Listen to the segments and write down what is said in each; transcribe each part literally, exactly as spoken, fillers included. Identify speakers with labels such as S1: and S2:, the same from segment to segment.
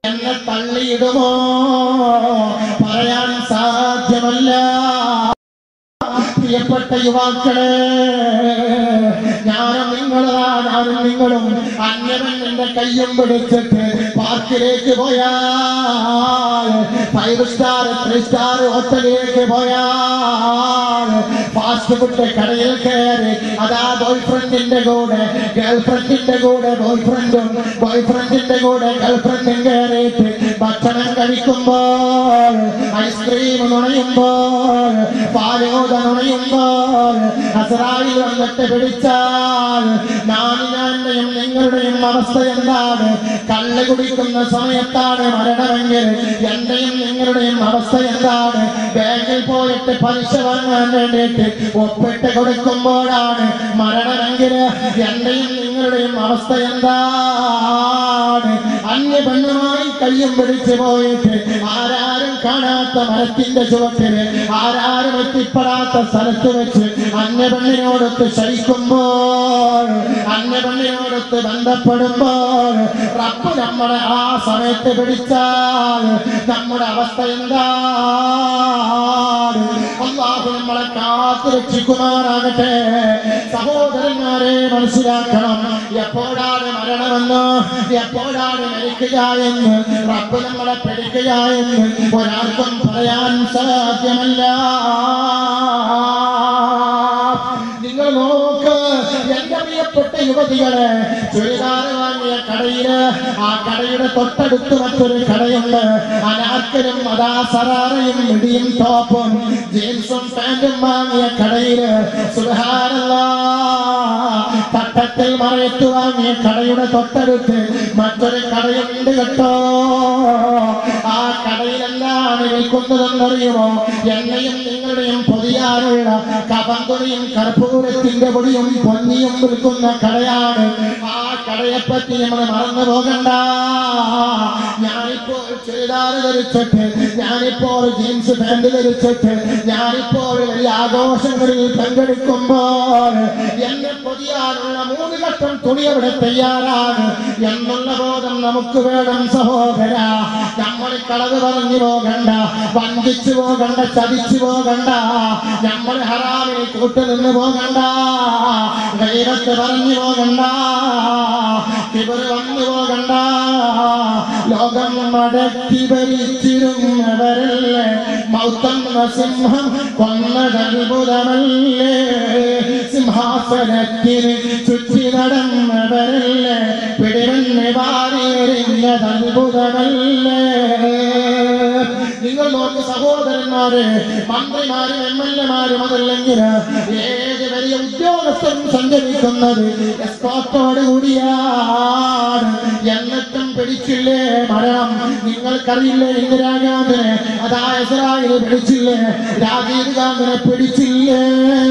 S1: എന്നെ തള്ളിയിടുമോ? പറയാൻ സാധ്യമല്ല. പ്രിയപ്പെട്ട യുവാക്കളെ, ഞാനും നിങ്ങളാ ഞാനും നിങ്ങളും അന്യവന്റെ കയ്യും പിടിച്ചിട്ട് പാർക്കിലേക്ക് പോയാൽ, ഫൈവ് സ്റ്റാർ ത്രീ സ്റ്റാർ ഹോട്ടലിലേക്ക് പോയാൽ, ഫാസ്റ്റ് ഫുഡ് കടയിൽ കയറി അതാ ബോയ് ഫ്രണ്ടിന്റെ കൂടെ ഗേൾ ഫ്രണ്ടിന്റെ കൂടെ ബോയ് ഫ്രണ്ടും ബോയ് ഫ്രണ്ടിന്റെ കൂടെ ഗേൾ ഫ്രണ്ടും കയറിയിട്ട് ഭക്ഷണം കഴിക്കുമ്പോൾ, ഐസ്ക്രീം നുണയുമ്പോൾ, പാലോദ നുണയുമ്പോൾ അസ്രായിൽ വന്നിട്ട് പിടിച്ചാൽ ഞാനിന്റെയും നിങ്ങളുടെയും അവസ്ഥ എന്താണ്? കള്ള് കുടിക്കുന്ന സമയത്താണ് മരണമെങ്കിൽ എന്റെയും നിങ്ങളുടെയും അവസ്ഥ എന്താണ്? ബാങ്കിൽ പോയിട്ട് പലിശ വാങ്ങാൻ വേണ്ടിയിട്ട് ഒപ്പിട്ട് കൊടുക്കുമ്പോഴാണ് മരണമെങ്കിൽ എന്റെയും നിങ്ങളുടെയും അവസ്ഥ എന്താണ്? അന്യ പെണ്ണുമായി കയ്യും പിടിച്ചു പോയിട്ട് ആരാരും കാണാത്ത മരത്തിന്റെ ചുവട്ടില്, ആരാരും എത്തിപ്പെടാത്ത സ്ഥലത്ത് വെച്ച് അന്യ പെണ്ണിനോടൊത്ത് ശയിക്കുമ്പോൾ, അന്യ പെണ്ണിനോടൊത്ത് ബന്ധപ്പെടുമ്പോൾ റബ്ബ് നമ്മളെ ആ സമയത്ത് പിടിച്ചാൽ നമ്മുടെ അവസ്ഥ എന്താണ്? അല്ലാഹു നമ്മളെ കാത്തു രക്ഷിക്കുമാറാകട്ടെ. സഹോദരന്മാരെ, മനസ്സിലാക്കണം, എപ്പോഴാണ് മരണമെന്ന്, എപ്പോഴാണ് മരിക്കുക എന്ന്, റബ്ബ് നമ്മളെ പിടിക്കുക എന്ന് ഒരാൾക്കും പറയാൻ സാധ്യമല്ല. നിങ്ങൾ നോക്ക്, എന്റെ പ്രിയപ്പെട്ട യുവതികളെ, ചുരിദാർ വാങ്ങിയ കടയില്, ആ കടയുടെ തൊട്ടടുത്ത് മറ്റൊരു കടയുണ്ട്. അനാർക്കലും അതാ സറാറയും മിടിയും ടോപ്പും ജീൻസും പാന്റും വാങ്ങിയ കടയില് സുബ്ഹാനല്ലാഹ്, തട്ടത്തിൽ മറയത്ത് വാങ്ങിയ കടയുടെ തൊട്ടടുത്ത് മറ്റൊരു കടയുണ്ട് കേട്ടോ. ആ കടയിലെല്ലാം വിൽക്കുന്നതെന്നറിയുമോ? എണ്ണയും നിങ്ങളുടെയും പൊതിയാനുള്ള കപന്തുണിയും കർപ്പൂരത്തിന്റെ പൊടിയും പൊന്നിയും വിൽക്കുന്ന കടയാണ്. ആ കടയെപ്പറ്റി നമ്മൾ മറന്നു പോകണ്ട. ഞാനിപ്പോൾ ചുരിദാർ ധരിച്ചിട്ട്, ഞാനിപ്പോൾ ജീൻസ് പാന്റ് ധരിച്ചിട്ട്, ഞാനിപ്പോൾ വലിയ ആഘോഷങ്ങളിൽ പങ്കെടുക്കുമ്പോൾ എന്നെ പൊതിയാനുള്ള മൂന്ന് ഘട്ടം തുണി അവിടെ തയ്യാറാണ് എന്നുള്ള ബോധം നമുക്ക് വേണം സഹോദര. നമ്മൾ കളവ് പറഞ്ഞു പോകണ്ട, വഞ്ചിച്ചു പോകണ്ട, ചതിച്ചു പോകണ്ട, നമ്മൾ ഹറാമിന് കൂട്ടുനിന്ന് പോകണ്ട, ഗൈറത്ത് പറഞ്ഞു പോകണ്ട, കിബർ വന്നു പോകണ്ട. ലോകം മടക്കി ഭരിച്ചിരുന്നവരല്ലേ, മൗത്തെന്ന സിംഹം കൊന്നതത്ഭുതമല്ലേ, സിംഹാസനത്തിന് ചുറ്റി നടന്നവരല്ലേ, പിടിവെന്ന് വാരിയെറിഞ്ഞതത്ഭുതമല്ലേ. നിങ്ങൾ നോക്ക് സഹോദരന്മാരെ, മന്ത്രിമാരും എം എൽ എമാരും അതല്ലെങ്കിൽ ഏത് വലിയ ഉദ്യോഗസ്ഥരും സഞ്ചരിക്കുന്നത് എസ്കോർട്ടോട് കൂടിയാണ്. എന്നിട്ടും പിടിച്ചില്ലേ മരണം? നിങ്ങൾക്കറിയില്ലേ ഇന്ദിരാഗാന്ധിനെ അതാ ഇസ്രായേൽ പിടിച്ചില്ലേ? രാജീവ് ഗാന്ധിനെ പിടിച്ചില്ലേ?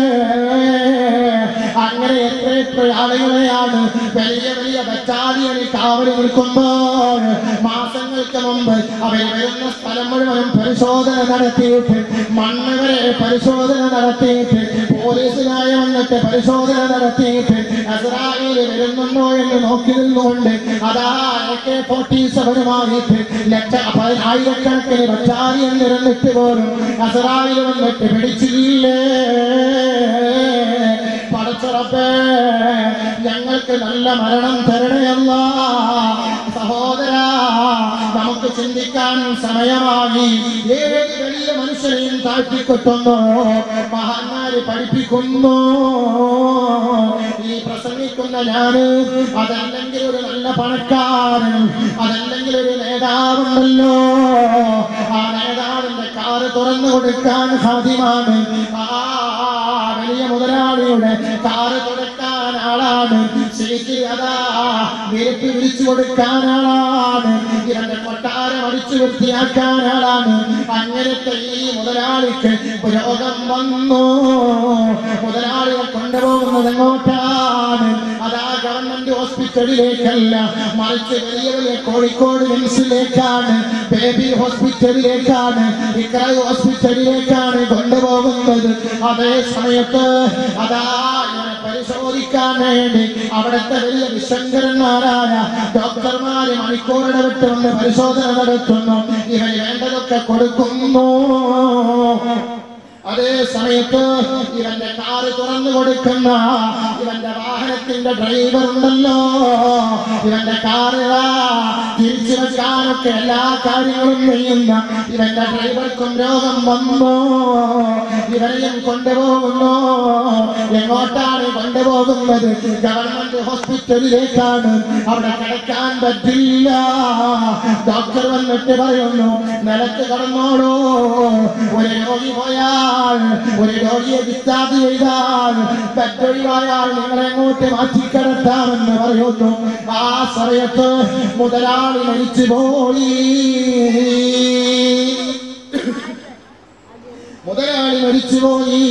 S1: അങ്ങനെ എത്ര എത്ര ആളുകളെയാണ് വലിയ വലിയ ബറ്റാലിയനിൽ കാവല് നിൽക്കുമ്പോൾ മാസങ്ങൾക്ക് മുമ്പ് അവർ വരുന്ന സ്ഥലം മുഴുവനും പരിശോധന നടത്തിയിട്ട്, മണ്ണ് വരെ പരിശോധന നടത്തിയിട്ട്, പോലീസിനായി വന്നിട്ട് പരിശോധന നടത്തിയിട്ട് ഇസ്രായേൽ വരുന്നുണ്ടോ എന്ന് നോക്കി നിന്നുകൊണ്ട് അതാ എ കെ ഫോർട്ടി സെവനുമായിട്ട് ലക്ഷ ആയിരക്കണക്കിന് ബറ്റാലിയൻ നിരന്നിട്ട് പോലും ഇസ്രായേൽ വന്നിട്ട് പിടിച്ചില്ലേ? പടച്ചറപ്പേ, ഞങ്ങൾക്ക് നല്ല മരണം തരണയല്ല. സഹോദര, നമുക്ക് ചിന്തിക്കാൻ സമയമായി. ഏത് വലിയ മനുഷ്യനെയും താഴ്ത്തിക്കൊട്ടുന്നു മഹാന്മാര് പഠിപ്പിക്കുന്നു. ഈ പ്രസംഗിക്കുന്ന ഞാന്, അതല്ലെങ്കിൽ ഒരു നല്ല പണക്കാരൻ, അതല്ലെങ്കിൽ ഒരു നേതാവുണ്ടല്ലോ, ആ നേതാവിന്റെ കാറ് തുറന്നു കൊടുക്കാൻ സാധ്യമാണ്. ആ വലിയ മുതലാളിയുടെ കാറ് തുറക്കാൻ ആളാണ്, ശരിക്ക് അതാ വിരിപ്പ് വിരിച്ചു കൊടുക്കാൻ ആളാണ്, ഇവന്റെ കൊട്ടാരം അടിച്ചു വൃത്തിയാക്കാൻ ആളാണ്. അങ്ങനത്തെ ഈ മുതലാളിക്ക് രോഗം വന്നു. മുതലാളികൾ കൊണ്ടുപോകുന്നത് എങ്ങോട്ടാണ്? അതാ ഗവൺമെന്റ് ഹോസ്പിറ്റലിലേക്കല്ല, മറിച്ച് വലിയ വലിയ കോഴിക്കോട് മിംസിലേക്കാണ്, ബേബി ഹോസ്പിറ്റലിലേക്കാണ്, ഇക്രൈ ഹോസ്പിറ്റലിലേക്കാണ് കൊണ്ടുപോകുന്നത്. അതേ സമയത്ത് അതാ പരിശോധിക്കും പരിശോധിക്കാൻ വേണ്ടി അവിടുത്തെ വലിയ വിശങ്കരന്മാരായ ഡോക്ടർമാര് മണിക്കൂറുടെ വിട്ട് വന്ന് പരിശോധന നടത്തുന്നു. ഇവർ വേണ്ടതൊക്കെ കൊടുക്കുന്നു. അതേ സമയത്ത് ഇവന്റെ കാറ് തുറന്നു കൊടുക്കുന്ന ഇവന്റെ വാഹനത്തിന്റെ ഡ്രൈവർ ഉണ്ടല്ലോ, ഇവന്റെ കാറ് തിരിച്ചു വെക്കാനൊക്കെ എല്ലാ കാര്യങ്ങളും ചെയ്യുന്ന ഇവന്റെ ഡ്രൈവർക്കും രോഗം വന്നു. ഇവരെയും കൊണ്ടുപോകുന്നു. എങ്ങോട്ടാണ് കൊണ്ടുപോകുന്നത്? ഗവൺമെന്റ് ഹോസ്പിറ്റലിലേക്കാണ്. അവിടെ കിടക്കാൻ പറ്റില്ല. ഡോക്ടർ വന്നിട്ട് പറയുന്നു, നിലത്ത് കടന്നോളൂ. ഒരു രോഗി പോയാൽ, ഒരു രോഗിയെ ഡിസ്ചാർജ് ചെയ്താൽ, ബെഡൊഴിവായാൽ നിങ്ങളെ എങ്ങോട്ട് മാറ്റിക്കിടത്താമെന്ന് പറയുന്നു. ആ സമയത്ത് മുതലാളി മരിച്ചുപോയി. മുതലാളി മരിച്ചുപോയി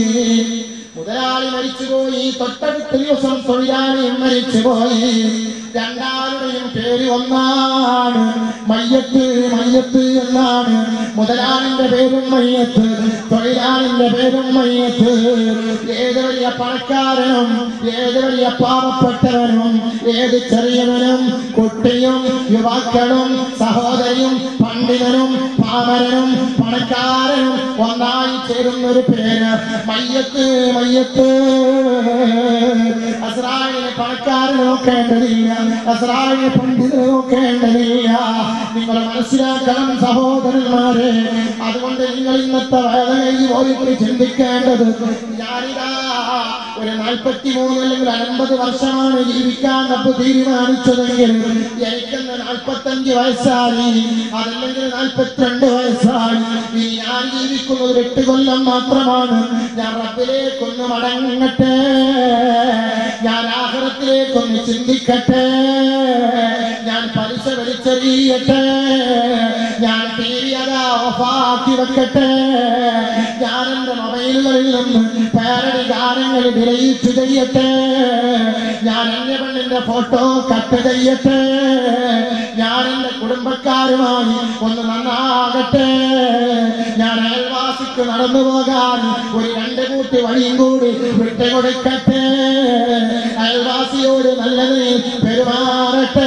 S1: മുതലാളി മരിച്ചുപോയി തൊട്ടടുത്ത ദിവസം തൊഴിലാളിയും മരിച്ചുപോയി. രണ്ടാളുടെയും പേര് ഒന്നാണ്, മയ്യത്ത് മയ്യത്ത് എന്നാണ്. മുതലാളിന്റെ പേരും മയ്യത്ത്, തൊഴിലാളിന്റെ പേരും മയ്യത്ത്. ഏത് വലിയ പണക്കാരനും ഏത് വലിയ പാവപ്പെട്ടവനും ഏത് ചെറിയവനും കുട്ടിയും യുവാക്കളും സഹോദരിയും പണ്ഡിതനും പാമരനും പണക്കാരനും ഒന്നായി ചേരുന്നൊരു പേര് മയ്യത്ത് മയ്യത്ത്. അസ്രായേലിനെ പണക്കാരനെ നോക്കേണ്ടതില്ല, അസ്രായേലിനെ പണ്ഡിതനെ നോക്കേണ്ടതില്ല. നിങ്ങൾ മനസ്സിലാക്കണം സഹോദരന്മാരെ. അതുകൊണ്ട് നിങ്ങൾ ഇന്നത്തെ വേദനയിൽ പോയിട്ട് ചിന്തിക്കേണ്ടത്, ഞാനിതാ ഒരു നാൽപ്പത്തി മൂന്ന് അല്ലെങ്കിൽ അൻപത് വർഷമാണ് ജീവിക്കാൻ റബ്ബ് തീരുമാനിച്ചതെങ്കിൽ എനിക്കെന്ന് നാൽപ്പത്തഞ്ച് വയസ്സായി, അതല്ലെങ്കിൽ നാൽപ്പത്തിരണ്ട് വയസ്സായി. ഇനി ഞാൻ ജീവിക്കുന്നത് ഒരു എട്ട് കൊല്ലം മാത്രമാണ്. ഞാൻ റബ്ബിലേക്കൊന്ന് മടങ്ങട്ടെ, ഞാൻ ആഖിറത്തിലേക്കൊന്ന് ചിന്തിക്കട്ടെ, ഞാൻ പലിശ വലിച്ചെറിയട്ടെ, ഞാൻ ടി വി അതാ ഓഫാക്കി വെക്കട്ടെ, ഞാൻ എന്റെ മൊബൈലുകളിൽ നിന്ന് പേരടി ഗാനങ്ങൾ ഡിലീറ്റ് ചെയ്യട്ടെ, ഞാൻ എന്റെ പെണ്ണിന്റെ ഫോട്ടോ കട്ട് ചെയ്യട്ടെ, ഞാൻ എന്റെ കുടുംബക്കാരുമായി ഒന്ന് നന്നാകട്ടെ, ഞാൻ അയൽവാസിക്ക് നടന്നു പോകാൻ ഒരു രണ്ട് കൂട്ടി വഴിയും കൂടി വിട്ടുകൊടുക്കട്ടെ, അയൽവാസിയോട് നല്ലത് പെരുമാറട്ടെ.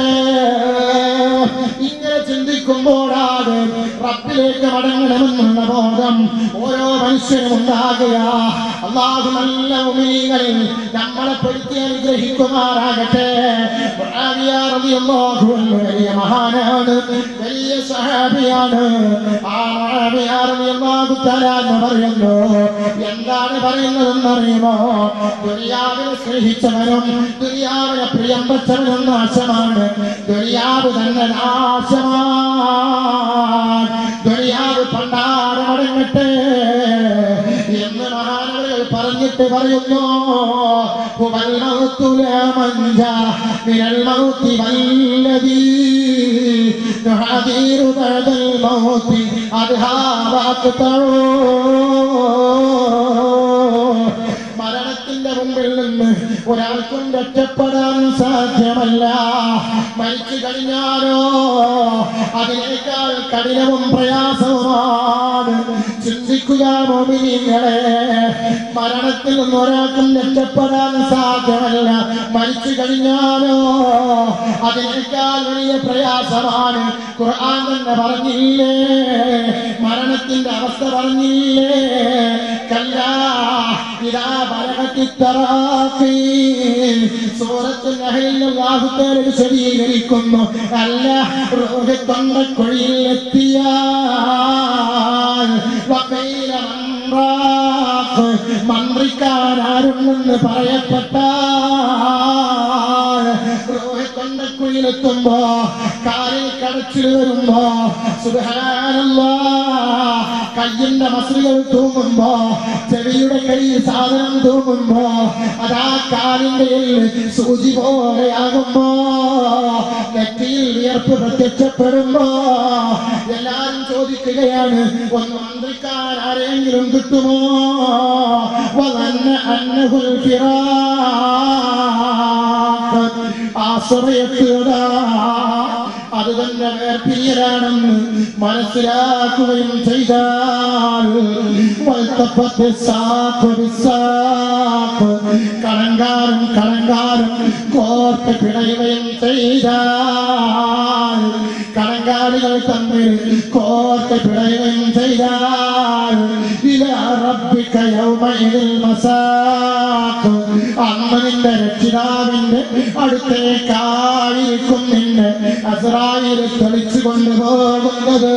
S1: ഇങ്ങനെ ചിന്തിക്കുമ്പോഴാണ് റബ്ബിലേക്ക് മടങ്ങണമെന്നുള്ള ബോധം ഓരോ മനുഷ്യനും ഉണ്ടാകുക. അല്ലാഹു നല്ല മുഅ്മിനീങ്ങളിൽ നമ്മളെ പെടുത്തി അനുഗ്രഹിക്കുമാറാകട്ടെ. മുആവിയ റളിയല്ലാഹു അൻഹു വലിയ മഹാനാണ്, വലിയ സഹാബിയാണ്. ആ മുആവിയ റളിയല്ലാഹു തആല എന്ന് പറയുന്നു, എന്താണ് പറയുന്നതെന്നറിയുമോ? ദുനിയാവിനെ സ്നേഹിച്ചവനും ദുനിയാവിനെ പ്രിയം വെച്ചവനും നാശമാണ്, ദുനിയാവ് തന്നെ നാശമാണ്. ദുനിയാവ് പണ്ടാരമടങ്ങട്ടെ എന്ന് മഹാനവകൾ പറഞ്ഞിട്ട് പറയുന്നു, ഹുവൽ മൗതു ലാ മൻജാ മിനൽ മൗതി വല്ലദീ നുഹദീറു ബഅദൽ മൗതി അദ്ഹാ വഅഖ്തഉ. മരണത്തിന്റെ മുമ്പിൽ നിന്ന് ഒരാൾക്കും രക്ഷപ്പെടാൻ സാധ്യമല്ല. മരിച്ചു കഴിഞ്ഞാലോ അതിനേക്കാൾ കഠിനവും പ്രയാസവുമാണ്. ചിന്തിക്കുക മുഅ്മിനീങ്ങളെ, മരണത്തിൽ നിന്ന് ഒരാൾക്കും രക്ഷപ്പെടാൻ സാധ്യമല്ല. മരിച്ചു കഴിഞ്ഞാലോ അതിനേക്കാൾ വലിയ പ്രയാസമാണ്. ഖുർആൻ തന്നെ പറഞ്ഞില്ലേ, മരണത്തിന്റെ അവസ്ഥ പറഞ്ഞില്ലേ, കല്ലാ ഇദാ ബലഗത്തി തറാഖി. സൂറത്തുൽ നഹ്ലിൽ അല്ലാഹു തആല വിശദീകരിക്കുന്നു, അല്ല റൂഹ് തൊണ്ടക്കുഴിയിൽ എത്തിയാൽ വഖീല മൻറാഖ്, മന്ത്രിക്കാൻ ആരുണ്ടെന്ന് പറയപ്പെട്ടാൽ റൂഹ് തൊണ്ടക്കുഴിയിലെത്തുമ്പോ കാലിൽ കടച്ചിൽ വരുമ്പോ സുബ്ഹാനല്ലാഹ്, കയ്യിന്റെ മസിലുകൾ തൂങ്ങുമ്പോ, ചെവിയുടെ കയ്യിൽ സാധനം തൂങ്ങുമ്പോ, അതാ കാലിന്റെ സൂചി പോലെയാകുമ്പോ, നെറ്റിയിൽ വിയർപ്പ് പ്രത്യക്ഷപ്പെടുമ്പോ എല്ലാരും ചോദിക്കുകയാണ്, ഒന്ന് മന്ത്രിക്കാൻ ആരെങ്കിലും കിട്ടുമോ? വഅന്ന അന്നഹുൽ ഫിറാഖ്. ആ സമയത്ത് അത് തന്നെ വേർപിരിയലാണെന്ന് മനസ്സിലാക്കുകയും ചെയ്താൽ കടങ്കാരും കടങ്കാരും കോർത്ത് പിണയുകയും ചെയ്താൽ കടങ്കാലികൾ തമ്മിൽ കോർത്ത് പിണയുകയും ചെയ്താൽ ഇലാ റബ്ബിക യൗമഇദിൽ മസാഖ് അന്ന് നിന്റെ രക്ഷിതാവിന്റെ അടുത്തേക്കായിരിക്കും നിന്നെ അസ്റായീൽ തെളിച്ചു കൊണ്ടുപോകുന്നത്.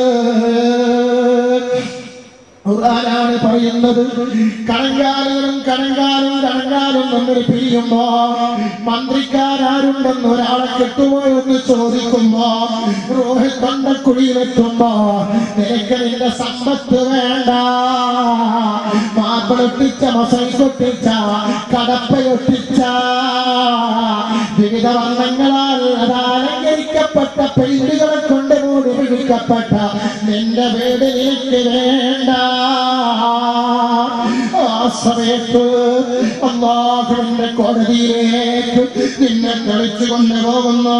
S1: ഖുർആനാണ് പറയുന്നത്. കടങ്കാലുകളും കടങ്കാലും കടങ്കാലും തമ്മിൽ പിരിയുമ്പോ മന്ത്രിക്കാരുണ്ടെന്ന് ഒരാളെ കിട്ടുമോ എന്ന് ചോദിക്കുമ്പോ റൂഹ് തൊണ്ടക്കുഴിയിലെത്തുമ്പോ നിനക്ക് നിന്റെ സമ്പത്ത് വേണ്ട, മാപ്പിളൊട്ടിച്ച മസൈക്കൊട്ടിച്ച കടപ്പയൊട്ടിച്ച വിവിധ വർണ്ണങ്ങളാൽ അലങ്കരിക്കപ്പെട്ട പെയിന്റുകളെ കൊണ്ട് മൂടി പിടിക്കപ്പെട്ട നിന്റെ വീട് നിനക്ക് വേണ്ട. ആ സമയത്ത് അല്ലാഹുവിന്റെ കോടതിയിലേക്ക് നിന്നെ തെളിച്ചു കൊണ്ടുപോകുന്നു.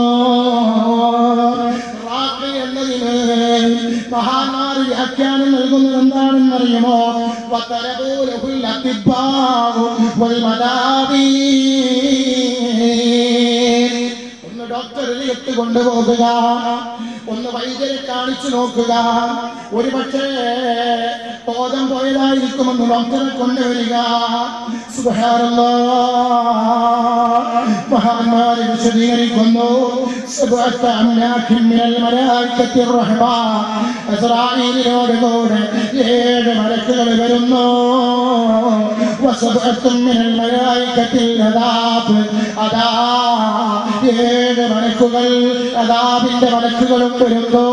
S1: റാഖി എന്നതിന് മഹാന്മാർ വ്യാഖ്യാനം നൽകുന്നത് എന്താണെന്നറിയുമോ? വതറബൂലഹുൽ അത്തിബാഉ വൽ മദാബി. ഒന്ന് ഡോക്ടറിൽ ഇട്ട് കൊണ്ടുപോകുക, ഒന്ന് വൈദ്യരെ കാണിച്ചു നോക്കുക. ഒരു പക്ഷേ ബോധം പോയതായിരിക്കുമെന്ന് ഡോക്ടറെ കൊണ്ടുവരിക. സുബ്ഹാനല്ലാഹ്, മഹാന്മാരെ വിശദീകരിക്കുന്നു. ഇസ്രായേലിനോട് കൂടെ ഏഴ് മലക്കുകൾ വരുന്നു. അതാ ഏഴ് മലക്കുകൾ, അദാബിന്റെ മലക്കുകളും വരുന്നു.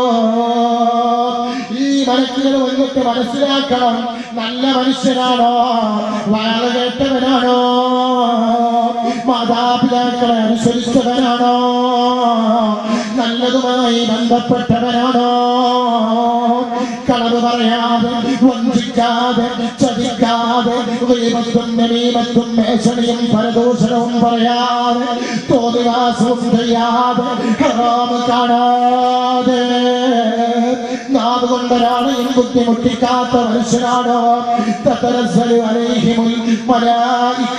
S1: ഈ മലക്കുകൾ വന്നിട്ട് മനസ്സിലാക്കണം, നല്ല മനുഷ്യനാണോ, വാഴ കേട്ടവനാണോ, മാതാപിതാക്കളെ അനുസരിച്ചവനാണോ, നല്ലതുമായി ബന്ധപ്പെട്ടവനാണോ, കളവ് പറയാതെ വഞ്ചിക്കാതെ ചതിക്കാതെ ഗീബത്തും നമീമത്തും ഭീഷണിയും പരദൂഷണവും പറയാതെ തോന്നിവാസവും ചെയ്യാതെ ഹറാമ് കാണാതെ നാവ് കൊണ്ടൊരാളെയും ബുദ്ധിമുട്ടിക്കാത്ത മനുഷ്യനാണോ. തതനസ്സലു അലൈഹിമുൽ മലായിക,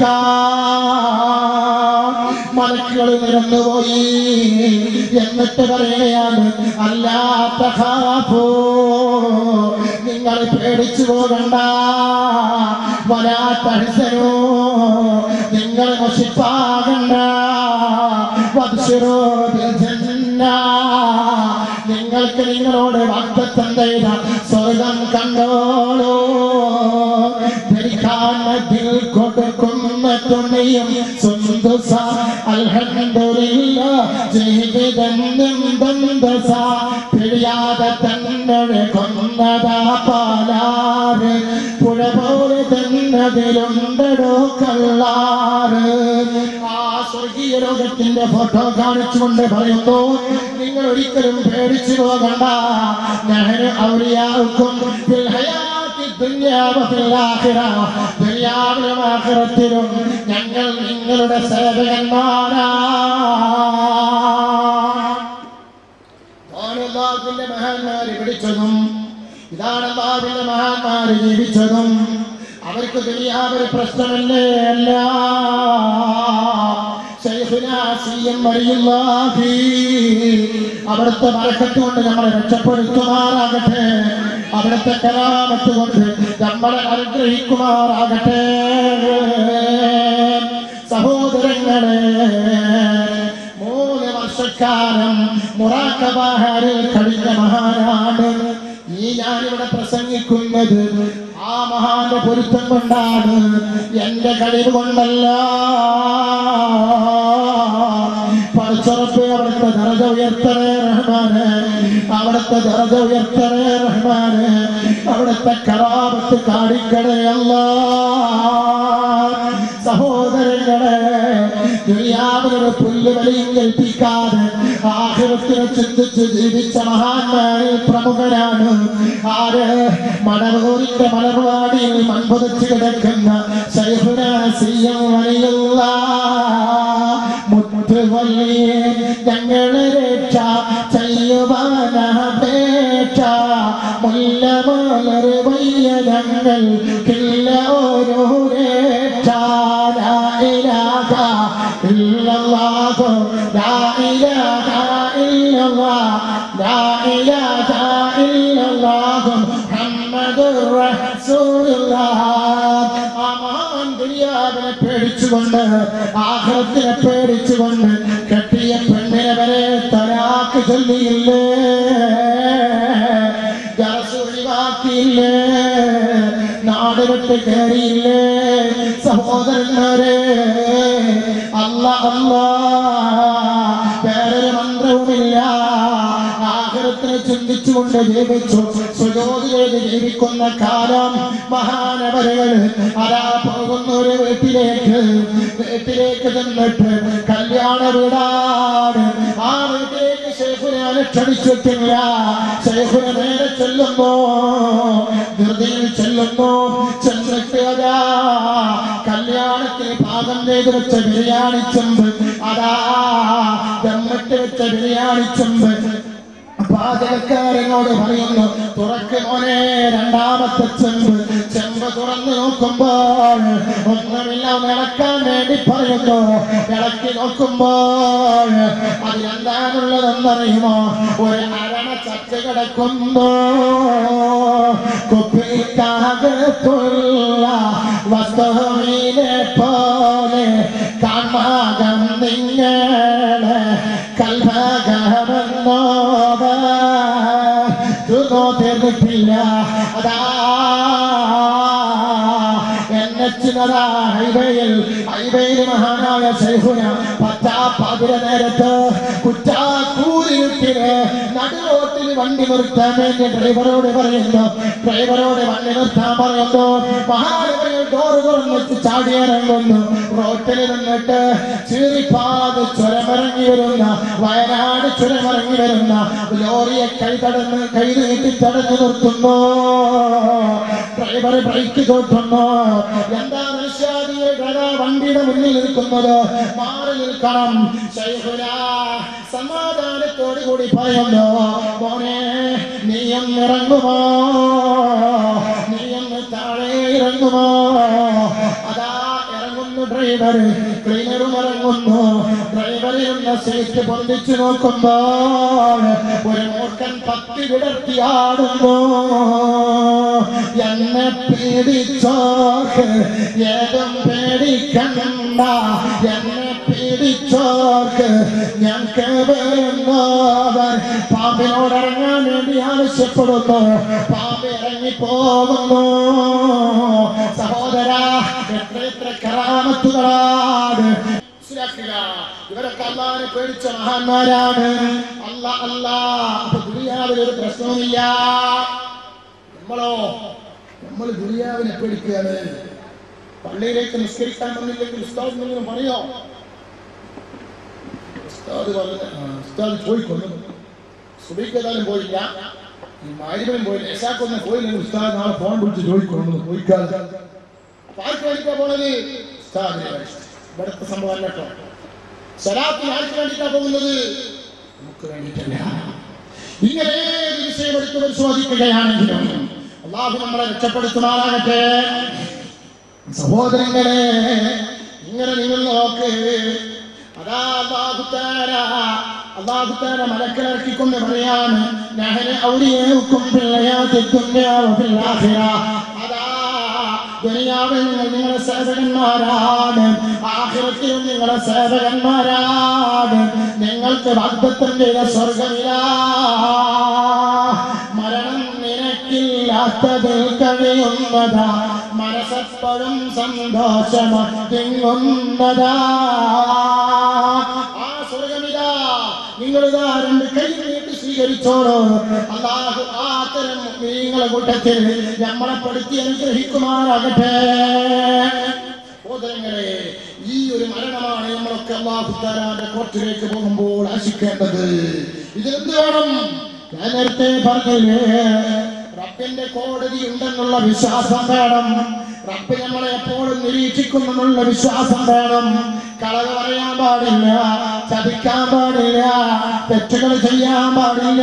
S1: മലക്കുകൾ നിരന്നുപോയി. എന്നിട്ട് പറയുകയാണ്, അല്ലാ തഖാഫൂ, നിങ്ങൾ പേടിച്ചു പോകണ്ട, വലാ തഹ്സനൂ, നിങ്ങൾ മുഷിപ്പാകണ്ട, വബ്ശിറൂ ബിൽ ജന്ന, നിങ്ങൾക്ക് നിങ്ങളോട് വാഗ്ദത്തം ചെയ്ത സ്വർഗം കണ്ടോളൂ. ധരിക്കാൻ മതിൽ കൊടുക്കുന്ന തുണിയും സുന്ദുസ അൽഹംദുലില്ലാഹ് ജീവിതം ദന്തസ പിഴിയാതെ തന്നെ കൊന്നതാ പാലാറ് പുഴ പോലെ തന്നതിലുണ്ടടോ കള്ളാറ്. ആ സ്വർഗീയ ലോകത്തിന്റെ ഫോട്ടോ കാണിച്ചുകൊണ്ട് പറയുന്നു, നിങ്ങൾ ഒരിക്കലും പേടിച്ചു പോകണ്ട, നഹ്നു ഔലിയാഉക്കും ഫിൽ ഹയാത്തി ദുനിയാ വഫിൽ ആഖിറ, ദുനിയാവിലും ആഖിറത്തിലും ഞങ്ങൾ നിങ്ങളുടെ സേവകന്മാരാണ്. അല്ലാഹുവിന്റെ മഹാന്മാര് പിടിച്ചതും ഇതാണ് അല്ലാഹുവിന്റെ മഹാന്മാര് ജീവിച്ചതും. അവർക്ക് ദുനിയാവിൽ പ്രശ്നമല്ലേ അല്ല. അവിടുത്തെ ബറക്കത്ത് കൊണ്ട് നമ്മളെ രക്ഷപ്പെടുത്തുമാറാകട്ടെ, അവിടുത്തെ കറാമത്ത് കൊണ്ട് നമ്മളെ അനുഗ്രഹിക്കുമാറാകട്ടെ. സഹോദരങ്ങളെ, മൂന്ന് വർഷക്കാലം മുറാഖബാഹിൽ കഴിഞ്ഞ മഹാനാണ് ഈ ഞാനിവിടെ പ്രസംഗിക്കുന്നത്. ആ മഹാന്റെ പൊരുത്തം കൊണ്ടാണ്, എന്റെ കഴിവ് കൊണ്ടല്ല. പടച്ചുറപ്പ് അവിടുത്തെ ദറജ ഉയർത്തണേ റഹ്മാനെ, അവിടുത്തെ ദറജ ഉയർത്തണേ റഹ്മാനെ, അവിടുത്തെ കറാമത്ത് കാണിക്കണേ അല്ലാഹ്. സഹോദരങ്ങളെ, ദുനിയാവിനൊരു പുല്ലുവലിയും കേൾപ്പിക്കാതെ ആഖിറത്തിനെ ചിന്തിച്ച് ജീവിച്ച മഹാന്മാരിൽ പ്രമുഖനാണ് ആര്? മണവൂരിന്റെ മലർവാടിയിൽ മൺപുതച്ച് കിടക്കുന്ന ശൈഖുനാ സിയം വലിയുള്ളാഹ്. മുത്തുവല്ലിയെ ഞങ്ങളെ രക്ഷ ഇലാഹ ഇല്ലല്ലാഹു ലാ ഇലാഹ ഇല്ലല്ലാഹ് ലാ ഇലാഹ ഇല്ലല്ലാഹു മുഹമ്മദുർ റസൂലുള്ളാഹ്. ആ മഹാൻ ദുനിയാവിനെ പേടിച്ചുകൊണ്ട് ആഖിറത്തിനെ പേടിച്ചുകൊണ്ട് കെട്ടിയ പെണ്ണിനെ വരെ തലാഖ് ചൊല്ലിയില്ലേ, ദർസ് ഒഴിവാക്കിയില്ലേ, നാട് വിട്ട് കയറിയില്ലേ. സഹോദരന്മാരെ, അല്ലാ അല്ലാ വേറൊരു മന്ത്രവുമില്ല. ആഖിറത്തിനെ ചിന്തിച്ചുകൊണ്ട് ജീവിച്ചു സുജൂദിലേക്ക് ജീവിക്കുന്ന കാലം മഹാനവരുകൾ അതാ പോകുന്ന ഒരു വീട്ടിലേക്ക് വീട്ടിലേക്ക് ചെന്നിട്ട് കല്യാണ വീടാണ്. ആ വീട്ടിലേക്ക് ശൈഖുനെ ക്ഷണിച്ചിട്ടില്ല. ശൈഖുനെ നേരെ ചെല്ലുമ്പോ ധൃതിയിൽ ചെല്ലുന്നു. ചെന്നിട്ട് അതാ കല്യാണത്തിന് പാകം ചെയ്ത് വെച്ച ബിരിയാണി ചെമ്പ്, അതാ ദമ്മിട്ട് വെച്ച ബിരിയാണി ചെമ്പ് പാചകക്കാരനോട് പറയുന്നു, തുറക്ക് മോനെ രണ്ടാമത്തെ ചെമ്പ്. ചെമ്പ് തുറന്നു നോക്കുമ്പോൾ ഒന്നുമില്ല, ഇളക്കാൻ വേണ്ടി പറയുന്നു. ഇളക്കി നോക്കുമ്പോൾ അതിലെന്താണുള്ളതെന്നറിയുമോ? ഒരു അരണ ചച്ച കിടക്കുന്നു. കുപ്പിക്കകത്തുള്ള വസ്തുവിനെ പോലെ കാൺമാകം നിങ്ങളെ കൽഭകമെന്നോ തീർന്നിട്ടില്ല. അതാ എന്നെച്ചിനതാ ഹൈവേയിൽ ഹൈവേയിൽ മഹാനായ ശൈഖുന പത്താ പതിര നേരത്ത് കുറ്റാക്കൂരിട്ടിന് നടുറോട്ടിൽ വണ്ടി നിർത്താൻ വേണ്ടി ഡ്രൈവറോട് പറയുന്നു. ഡ്രൈവറോട് വണ്ടി നിർത്താൻ പറയുന്നു. മഹാനവരുകൾ ഡോറ് തുറന്നിട്ട് ചാടിയിറങ്ങുന്നു. റോട്ടിൽ നിന്നിട്ട് ചീറിപ്പാത് ചുരമിറങ്ങി വരുന്ന വയനാട് ചുരമിറങ്ങി വരുന്ന ലോറിയെ കൈ തടന്ന് കൈ നീട്ടി തടഞ്ഞു നിർത്തുന്നു. ഡ്രൈവർ ബ്രേക്ക് ചോട്ടുന്നു. എന്താ മനുഷ്യാദിയെ വണ്ടിയുടെ മുന്നിൽ നിൽക്കുന്നത്? മാറി നിൽക്കണം. ശൈഖുന സമാധാനത്തോടു കൂടി പറയുന്നു, മോനെ നീയൊന്ന് ഇറങ്ങുമോ, നീയൊന്ന് താഴെ ഇറങ്ങുമോ? അതാ ഇറങ്ങുന്നു ഡ്രൈവർ. ക്ലീനറും ഇറങ്ങുന്നു. ഡ്രൈവറിൽ നിന്ന് സീറ്റ് പൊന്തിച്ചു നോക്കുമ്പോൾ ഒരു മൂർഖൻ പത്തി വിടർത്തിയാടുന്നു. എന്നെ പേടിച്ചോർക്ക് ഏതും പേടിക്കണ്ട, എന്നെ പേടിച്ചോർക്ക് ഞങ്ങൾക്ക് വരുന്നവർ പാമ്പിനോട് ഇറങ്ങാൻ വേണ്ടി ആവശ്യപ്പെടുന്നു. പാമ്പ് ഇറങ്ങി പോകുന്നു. സഹോദര, എത്ര എത്ര കറാമത്തുകളാണ്. ഇവരൊക്കെ അല്ലാഹുവിനെ പേടിച്ച മഹാന്മാരാണ്. അല്ലാ അല്ലാ ദുനിയാവിൽ ഒരു പ്രശ്നവുമില്ല. നമ്മളോ നമ്മൾ ദുനിയാവിനെ പേടിക്കുകയാണ്. പള്ളിയിലേക്ക് നിസ്കരിക്കാൻ വന്നില്ലെങ്കിൽ ഉസ്താദ് നിങ്ങൾ പറയോ? ഉസ്താദ് പറഞ്ഞ ഉസ്താദ് പോയിക്കൊണ്ടു. സുബൈക്കേതായാലും പോയില്ല, ഈ മഗ്‌രിബിനും പോയില്ല, ഇശാക്കൊന്നും പോയില്ലെങ്കിൽ ഉസ്താദ് നാളെ ഫോൺ വിളിച്ച് ചോദിക്കൊണ്ടു പോയിക്കാതെ. ആർക്ക് വേണ്ടിട്ടാ പോണത്? ഉസ്താദിനെ ഇവിടുത്തെ സംഭവം അല്ല കേട്ടോ. സ്വലാത്തിന് ആർക്ക് വേണ്ടിട്ടാ പോകുന്നത്? നമുക്ക് വേണ്ടിയിട്ടല്ല. ഇങ്ങനെ ഏത് വിഷയം എടുത്ത് പരിശോധിക്കുകയാണെങ്കിലും അല്ലാഹു നമ്മളെ രക്ഷപ്പെടുത്തുമാറാകട്ടെ. സഹോദരങ്ങളെ, ഇങ്ങനെ നിങ്ങൾ നോക്ക്. അതാ അല്ലാഹു തആല അല്ലാഹു തആല മലക്കിറക്കിക്കൊണ്ട് പറയാണ്, നഹ്നു ഔലിയാഉകും ഫിൽ ഹയാത്തിദ് ദുനിയാ വഫിൽ ആഖിറ. അതാ ദുനിയാവിൽ നിങ്ങൾ നിങ്ങളുടെ സേവകന്മാരാണ്, ആഖിറത്തിലും നിങ്ങളുടെ സേവകന്മാരാണ്. നിങ്ങൾക്ക് വാഗ്ദത്തം ചെയ്ത സ്വർഗ്ഗമില്ല. മരണം നിനക്കില്ലാത്തതിൽ കഴിയുന്നതാ, മനസ്സെപ്പോഴും സന്തോഷമതിങ്ങുന്നതാ. ആ സ്വർഗ്ഗമിതാ നിങ്ങളിതാ രണ്ട് കൈ നീട്ടി സ്വീകരിച്ചോളൂ. അല്ലാഹു ആത്തരം നിങ്ങളെ കൂട്ടത്തിൽ നമ്മളെ പെടുത്തി അനുഗ്രഹിക്കുമാറാകട്ടെ. സഹോദരങ്ങളെ, ഈ ഒരു മരണമാണ് നമ്മളൊക്കെ അല്ലാഹു തആലയുടെ കോർട്ടിലേക്ക് പോകുമ്പോൾ ആശിക്കേണ്ടത്. ഇതിലെന്ത് വേണം? ഞാൻ നേരത്തെ പറഞ്ഞില്ലേ, റബ്ബിന്റെ കോടതി ഉണ്ടെന്നുള്ള വിശ്വാസം വേണം. റബ്ബ് നമ്മളെ എപ്പോഴും നിരീക്ഷിക്കുമെന്നുള്ള വിശ്വാസം വേണം. കളവ് പറയാൻ പാടില്ല, ചതിക്കാൻ പാടില്ല, തെറ്റുകൾ ചെയ്യാൻ പാടില്ല.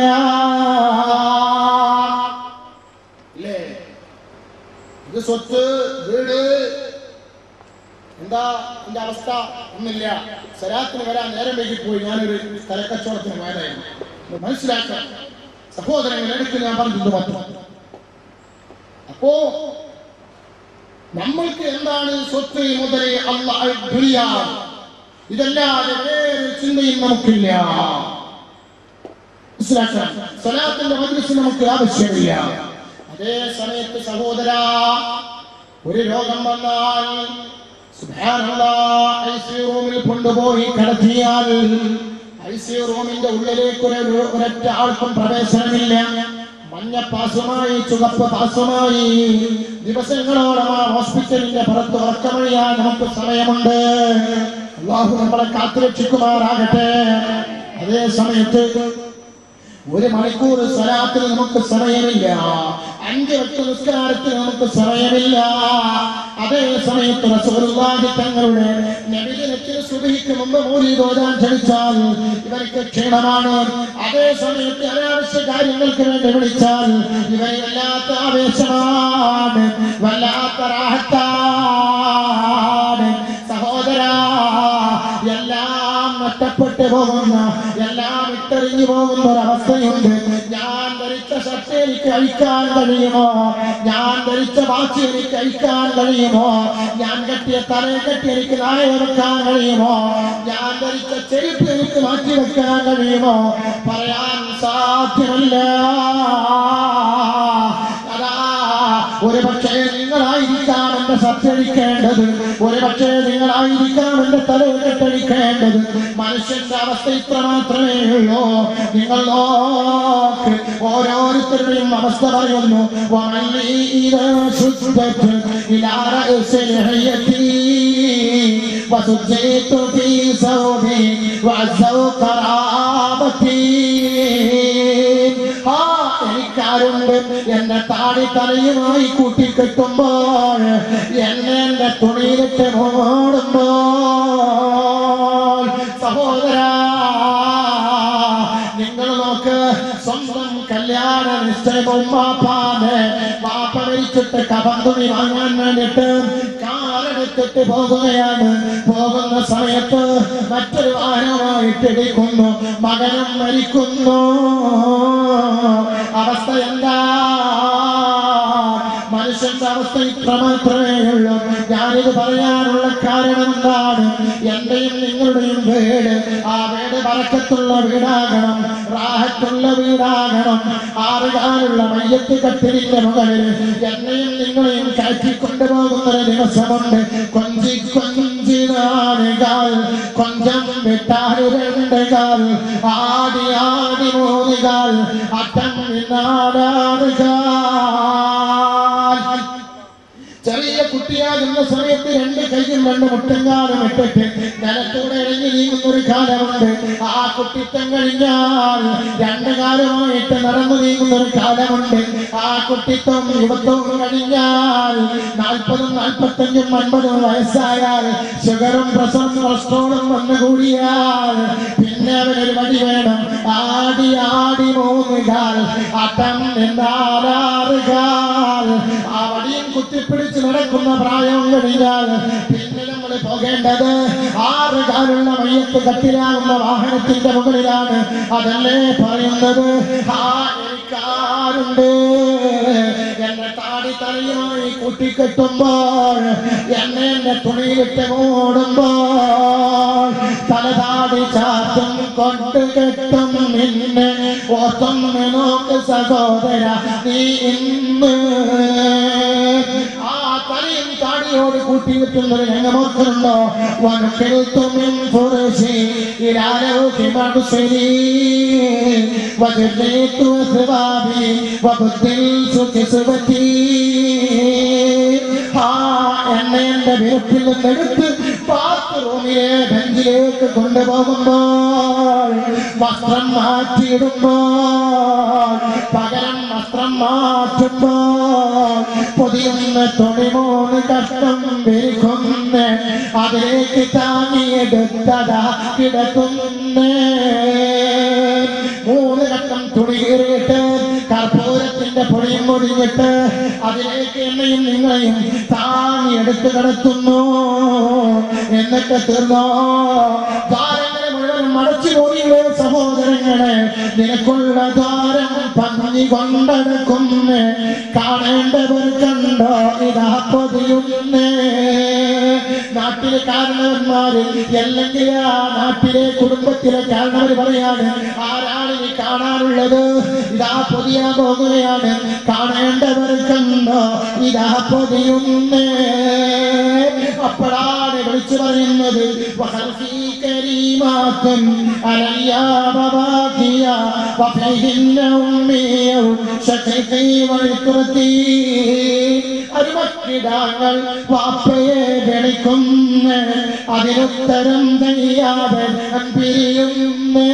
S1: ഇല്ലേ? ഇത് സ്വത്ത്, വീട് എന്താ എന്റെ അവസ്ഥ? ഒന്നില്ല, സലാത്തിന് വരാൻ നേരം വൈകിപ്പോയി, ഞാനൊരു സ്ഥലക്കച്ചവടത്തിന് പോയതായിരുന്നു. മനസ്സിലാക്കാൻ സഹോദരങ്ങൾ എടുത്ത് ഞാൻ പറഞ്ഞത് പറ്റും. അപ്പോ നമ്മൾക്ക് എന്താണ് സ്വത്ത് മുതലേ അല്ലാഹ് ദുനിയാ, ഇതല്ലാതെ വേറെ ചിന്തയും നമുക്കില്ല. മനസ്സിലാക്കണം. സലാത്തിന്റെ മജ്ലിസ് നമുക്ക് ആവശ്യമില്ല. അതേ സമയത്ത് സഹോദരാ, ഒരു രോഗം വന്നാൽ സുബ്ഹാനല്ലാഹ് ഐ സി യു റൂമിൽ കൊണ്ടുപോയി കിടത്തിയാൽ ഐ സി യു റൂമിന്റെ ഉള്ളിലേക്ക് ഒരു ഒരൊറ്റ ആൾക്കും പ്രവേശനമില്ല. മഞ്ഞ പാസുമായി ചുവപ്പ് പാസുമായി ദിവസങ്ങളോളം ആ ഹോസ്പിറ്റലിന്റെ പുറത്ത് ഉറക്കമഴിയാൻ നമുക്ക് സമയമുണ്ട്. അല്ലാഹു നമ്മളെ കാത്തുരക്ഷിക്കുമാറാകട്ടെ. അതേ സമയത്ത് ഒരു മണിക്കൂർ സ്വലാത്തിന് നമുക്ക് സമയമില്ല, അഞ്ച് വക്ത നിസ്കാരത്തിന് നമുക്ക് സമയമില്ല. അതേ സമയത്ത് റസൂലുള്ളാഹി തങ്ങളുടെ നബിദിനത്തിന് സുബ്ഹിക്ക് മുമ്പ് മൗലിദ് ഓതാൻ ക്ഷണിച്ചാൽ ഇവർക്ക് ക്ഷീണമാണ്. അതേ സമയത്ത് അനാവശ്യ കാര്യങ്ങൾക്ക് വേണ്ടി വിളിച്ചാൽ ഇവർ വല്ലാത്ത ആവേശമാണ്, വല്ലാത്ത റാഹത്താണ്. സഹോദരാ, എല്ലാം നഷ്ടപ്പെട്ടു പോകുന്ന, എല്ലാം ഇട്ടെറിഞ്ഞു പോകുന്ന ഒരവസ്ഥയുണ്ട്. ഞാൻ ധരിച്ച ഷർട്ട് എനിക്ക് അഴിക്കാൻ കഴിയുമോ? ഞാൻ ധരിച്ച വാച്ച് എനിക്ക് അഴിക്കാൻ കഴിയുമോ? ഞാൻ കെട്ടിയ തലയെ കെട്ടി എനിക്ക് നായ വെക്കാൻ കഴിയുമോ? ഞാൻ ധരിച്ച ചെരുപ്പ് എനിക്ക് മാറ്റി വെക്കാൻ കഴിയുമോ? പറയാൻ സാധ്യമല്ല. ഒരു പക്ഷേ നിങ്ങളായിരിക്കാം എന്റെ സത്യഴിക്കേണ്ടത്, ഒരു പക്ഷേ നിങ്ങളായിരിക്കാം എന്റെ തലയിൽ കെട്ടഴിക്കേണ്ടത്. മനുഷ്യന്റെ അവസ്ഥ ഇത്ര മാത്രമേ ഉള്ളൂ. നിങ്ങൾ നോക്ക്, ഓരോരുത്തരുടെയും അവസ്ഥ പറയുന്നു. എനിക്കാരുണ്ട് എന്റെ താടി തലയുമായി കൂട്ടിക്കെട്ടുമ്പോൾ, എന്നെ എന്റെ തുണിയിലിട്ട് മൂടുമ്പോൾ, സഹോദരാ നിങ്ങൾ നോക്ക്, സ്വന്തം കല്യാണ നിശ്ചയം ഉമ്മാപ്പാന് വാപ്പ മരിച്ചിട്ട് കഫൻ തുണി വാങ്ങാൻ വേണ്ടിട്ട് കാലെടുത്തിട്ട് പോകുകയാണ്. പോകുന്ന സമയത്ത് മറ്റൊരു വാഹനമായിട്ട് ഇടിക്കുന്നു, മകനും മരിക്കുന്നു. അവസ്ഥ എന്താ? മനുഷ്യന്റെ അവസ്ഥ ഇത്ര മാത്രമേ ഉള്ളൂ. ഞാനിത് പറയാനുള്ള കാരണം എന്താണ്? എന്റെയും നിങ്ങളുടെയും വീട് ആ വീട് ബറക്കത്തുള്ള വീടാകണം, റാഹത്തുള്ള വീടാകണം. ആറുകാലുള്ള മയ്യത്ത് കട്ടിലിന്റെ മുകളിൽ എന്നെയും നിങ്ങളെയും കയറ്റിക്കൊണ്ടുപോകുന്ന ഒരു ദിവസമുണ്ട്. കൊഞ്ചി കൊഞ്ചി നാലുകാൽ, കൊഞ്ചം വിട്ടാല് രണ്ടുകാൽ, ആടി ആടി മൂന്നുകാൽ, അട്ടം നാലാറുകാൽ. ചെറിയ കുട്ടിയാകുന്ന സമയത്ത് രണ്ട് കൈയും രണ്ട് മുട്ടങ്കാലും ഇട്ടിട്ട് നിലത്തൂടെ ഇഴഞ്ഞു നീങ്ങുന്ന ഒരു കാലമുണ്ട്. ആ കുട്ടിത്തം കഴിഞ്ഞാൽ രണ്ട് കാലമായിട്ട് നടന്നു നീങ്ങുന്ന ഒരു കാലമുണ്ട്. ആ കുട്ടിത്തം യുവത്വം കഴിഞ്ഞാൽ നാൽപ്പതും നാൽപ്പത്തഞ്ചും അൻപതും വയസ്സായാൽ ഷുഗറും പ്രഷറും കൊളസ്ട്രോളും വന്നുകൂടിയാൽ പിന്നെ അവനൊരു വടി വേണം. ആടി ആടി മൂന്ന് കാൽ, അട്ടം നാലാറ് കാൽ. ആ വടിയും കുത്തിപ്പിടിച്ച് നടക്കുന്ന പ്രായം കഴിഞ്ഞാൽ പിന്നെ നമ്മൾ പോകേണ്ടത് ആറ് കാലുള്ള മയ്യത്ത് കട്ടിലാകുന്ന വാഹനത്തിന്റെ മുകളിലാണ്. അതല്ലേ പറയുന്നത്, ആ എനിക്കാരുണ്ട് എന്നെ താടി തലയുമായി കൂട്ടിക്കെട്ടുമ്പോൾ, എന്നെ എന്നെ തുണിയിലിട്ട് മൂടുമ്പോൾ, തലതാടി ചാത്തും കൊണ്ട് കെട്ടും നിന്നെ ഓർത്തൊന്ന് നോക്ക് സഹോദര നീ ഇന്ന്. ആ തലയും താടിയോട് കൂട്ടിവെട്ടുന്നത് ഞങ്ങൾ ഓർക്കുന്നുണ്ടോ? വനക്കെഴുത്തുമിൻ പുറശി ഇരാലോകി മടുസരി വജനേത്തു സ്വാമി വബുദ്ധിൽ സുഖിസുവതി. ആ എന്നെ എന്റെ വീട്ടിൽ നിന്നെടുത്ത് ബാത്റൂമിലെ ബെഞ്ചിലേക്ക് കൊണ്ടുപോകുമ്പോൾ, വസ്ത്രം മാറ്റിയിടുമ്പോൾ, പകരം വസ്ത്രം മാറ്റുമ്പോൾ പൊതിയുന്ന തൊടിമൂന്ന് കഷ്ടം വിരിക്കുന്ന അതിലേക്ക് താങ്ങിയെടുത്തതാ കിടക്കുന്ന മൂന്ന് കട്ടം തുണി കീറിയിട്ട് കർപ്പൂരത്തിന്റെ പൊടിയും പൊടിഞ്ഞിട്ട് അതിലേക്ക് എന്നെയും നിങ്ങളെയും താങ്ങി എടുത്തു കിടത്തുന്നു. എന്നിട്ട് തീർന്നോ? ദ്വാരങ്ങളെ മുഴുവൻ മടച്ചു പോയില്ലേ സഹോദരങ്ങളെ? നിനക്കുള്ള ദ്വാരം പന്നി കൊണ്ടെടുക്കുന്നേ, കാണേണ്ടവർ കണ്ടോ ഇതാ പൊതിയുന്നേ. നാട്ടിലെ കാരണവന്മാര് അല്ലെങ്കിൽ ആ നാട്ടിലെ കുടുംബത്തിലെ കാരണവര് പറയാണ്, ആരാണ് ഇനി കാണാനുള്ളത്? ഇതാ പൊതിയാൻ പോകുകയാണ്, കാണേണ്ടവർ കണ്ടോ ഇതാ പൊതിയുന്നേ. അപ്പോഴാണ് വിളിച്ചു പറയുന്നത്, അരുമക്കിടാങ്ങൾ വാപ്പയെ വിളിക്കുന്ന അതിനുത്തരം തയ്യാതെ പിരിയുന്നേ.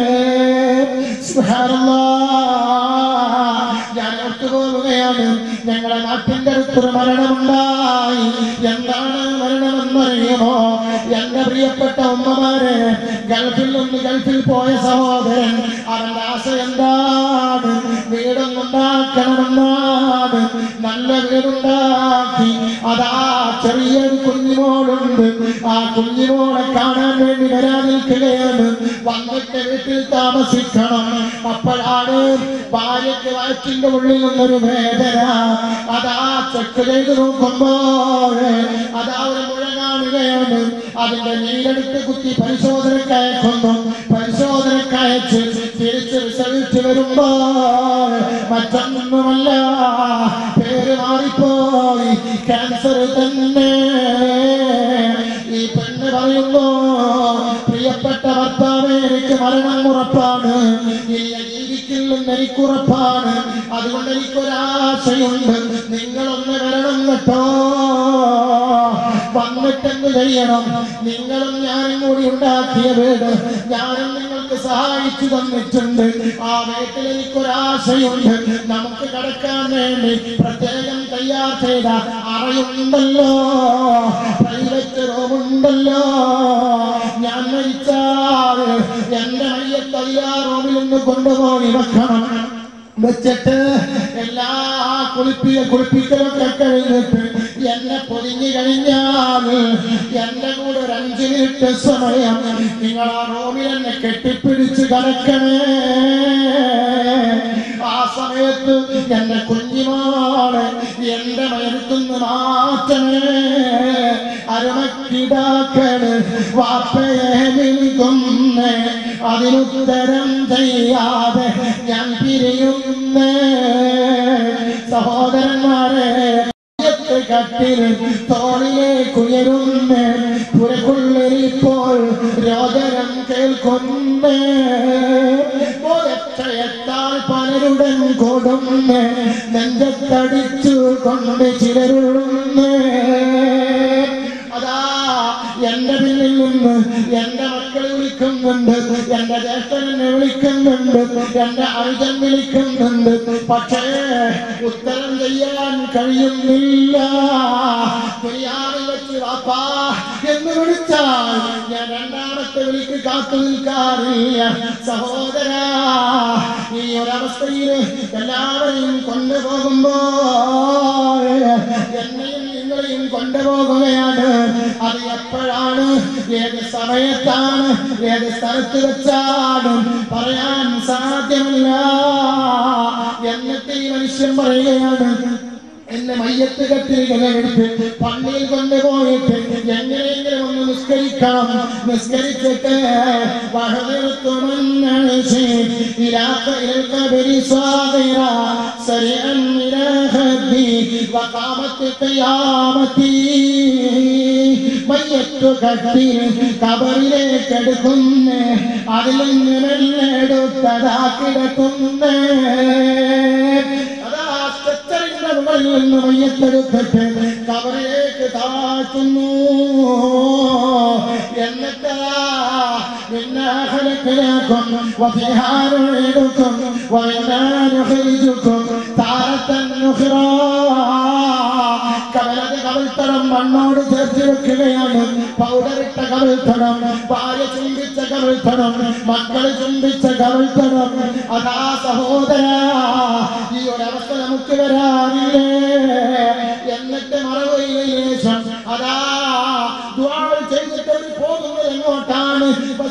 S1: ഞാൻ ഒത്തുപോവുകയാണ്. ഞങ്ങളുടെ നാട്ടിന്റെ അടുത്തൊരു മരണമുണ്ടായി. എന്താണ് മരണമെന്നറിയുമോ? എന്റെ പ്രിയപ്പെട്ട ഉമ്മമാരെ, ഗൾഫിൽ നിന്ന് ഗൾഫിൽ പോയ സഹോദരൻ, അവന്റെ ആശ എന്താണ്? വീടൊന്നുണ്ടാക്കണമെന്നാണ്. നല്ല വീടുണ്ടാക്കി അതാ ചെറിയൊരു കുഞ്ഞുമോളുണ്ട്. ആ കുഞ്ഞുമോളെ കാണാൻ വേണ്ടി വരാൻ നിൽക്കുകയാണ്. വന്നിട്ട് വീട്ടിൽ താമസിക്കണം. അപ്പോഴാണ് ഭാര്യയ്ക്ക് വയറ്റിന്റെ ഉള്ളിൽ നിന്നൊരു വേദന. അതാ ചെക്ക് ചെയ്ത് നോക്കുമ്പോൾ അതാ ഒരു മുഴ കാണുകയാണ്. അതിന്റെ നീരെടുത്ത് കുത്തി പരിശോധനയ്ക്ക് അയക്കുന്നു. പരിശോധനയ്ക്ക് അയച്ച് തിരിച്ച് റിസൾട്ട് വരുമ്പോൾ മറ്റൊന്നുമല്ല, പേര് മാറിപ്പോയി, ക്യാൻസർ തന്നെ. ഈ പെണ്ണ് പറയുന്നു, പ്രിയപ്പെട്ട ഭർത്താവേ, എനിക്ക് മരണം ഉറപ്പാണ്, ജീവിക്കില്ലെന്ന് എനിക്കുറപ്പാണ്. അതുകൊണ്ട് എനിക്കൊരാശയുണ്ട്, നിങ്ങളൊന്ന് വരണം കേട്ടോ. വന്നിട്ടെന്ത് ചെയ്യണം? നിങ്ങളും ഞാനും കൂടി ഉണ്ടാക്കിയ വീട് ഞാനും നിങ്ങൾക്ക് സഹായിച്ചു തന്നിട്ടുണ്ട്. ആ വീട്ടിൽ എനിക്കൊരാശയുണ്ട്. നമുക്ക് കിടക്കാൻ വേണ്ടി പ്രത്യേകം തയ്യാർ ചെയ്ത അറയുണ്ടല്ലോ, പ്രൈവറ്റ് റൂമുണ്ടല്ലോ. ഞാൻ മരിച്ചാൽ എന്റെ മയ്യത്ത് ആ റൂമിൽ നിന്ന് കൊണ്ടുപോയി വെക്കണം. വെച്ചിട്ട് എല്ലാ കുളിപ്പിയ കുളിപ്പിക്കലൊക്കെ കഴിഞ്ഞിട്ട് എന്നെ പൊതിഞ്ഞു കഴിഞ്ഞാൽ എന്റെ കൂടെ ഒരു അഞ്ചു മിനിറ്റ് സമയം നിങ്ങൾ ആ റൂമിൽ എന്നെ കെട്ടിപ്പിടിച്ച് കിടക്കണേ. ആ സമയത്ത് എന്റെ കുഞ്ഞിമാളെ എന്റെ മയത്തുനിന്ന് മാറ്റണേ. അരുമക്കിടാക്കള് വാപ്പയെ വിളിക്കുന്നേ, അതിനുത്തരം ചെയ്യാതെ ഞാൻ പിരിയുന്നേ. സഹോദരന്മാരെ, കട്ടിൽ തോളിലേക്കുയരുന്നേ, പുരക്കുള്ളിരിപ്പോൾ രോദനം കേൾക്കുന്നേ. ഒരക്ഷയത്താൽ പലരുടൻ കൊടുന്നേ, നെഞ്ചത്തടിച്ചു കൊണ്ട് ചിലരുള്ളുന്നേ. അതാ എന്റെ പിന്നിൽ നിന്ന് എന്റെ മക്കൾ വിളിക്കുന്നുണ്ട്, എന്റെ ജ്യേഷ്ഠനെ വിളിക്കുന്നുണ്ട്, എന്റെ അനുജൻ വിളിക്കുന്നുണ്ട്. പക്ഷേ ഉത്തരം ചെയ്യാൻ കഴിയുന്നില്ല. ദുനിയാവിൽ വെച്ച് വാപ്പാ എന്ന് വിളിച്ചാൽ ഞാൻ രണ്ടാമത്തെ വിളിക്ക് കാത്തു നിൽക്കാറില്ല. സഹോദരാ, ഈ ഒരവസ്ഥയിൽ എല്ലാവരെയും കൊണ്ടുപോകുമ്പോൾ എന്നെയും നിങ്ങളെയും കൊണ്ടുപോകുകയാണ്. അത് എപ്പോഴാണ്, ഏത് സമയത്താണ്, ഏത് സ്ഥലത്ത് വെച്ചാണ് പറയാൻ സാധ്യമല്ല. എന്നിട്ട് ഈ മനുഷ്യൻ പറയുകയാണ്, എന്നെ മയ്യത്ത് കെട്ടിരിക്കലെടുത്ത് പള്ളിയിൽ കൊണ്ടുപോയിട്ട് എങ്ങനെയെങ്കിലും ഒന്ന് നിസ്കരിക്കണം. നിസ്കരിച്ചിട്ട് മയ്യത്ത് കട്ടി കബറിലേക്ക് എടുക്കുന്നേ, അതിൽ നിന്ന് മെല്ലെടുത്തതാ കിടക്കുന്നേ. മുകളിൽ നിന്ന് മയ്യത്തെടുത്തിട്ട് കബറിലേക്ക് താഴ്ത്തുന്നു. എന്നിട്ട് ും കവിൾത്തടം മണ്ണോട് ചേർത്ത് വെക്കുകയാണ്. പൗഡറിട്ട കവിൾത്തടം, ഭാര്യ ചുംബിച്ച കവിൾത്തടം, മക്കൾ ചുംബിച്ച കവിൾത്തടം. അതാ സഹോദര, ഈ ഒരവസ്ഥ നമുക്ക് വരാറില്ലേ? എന്നിട്ട് മറവയിലെ ശേഷം അതാ ദുആ ചെയ്തിട്ട് പോകുന്നത് എങ്ങോട്ടാണ്?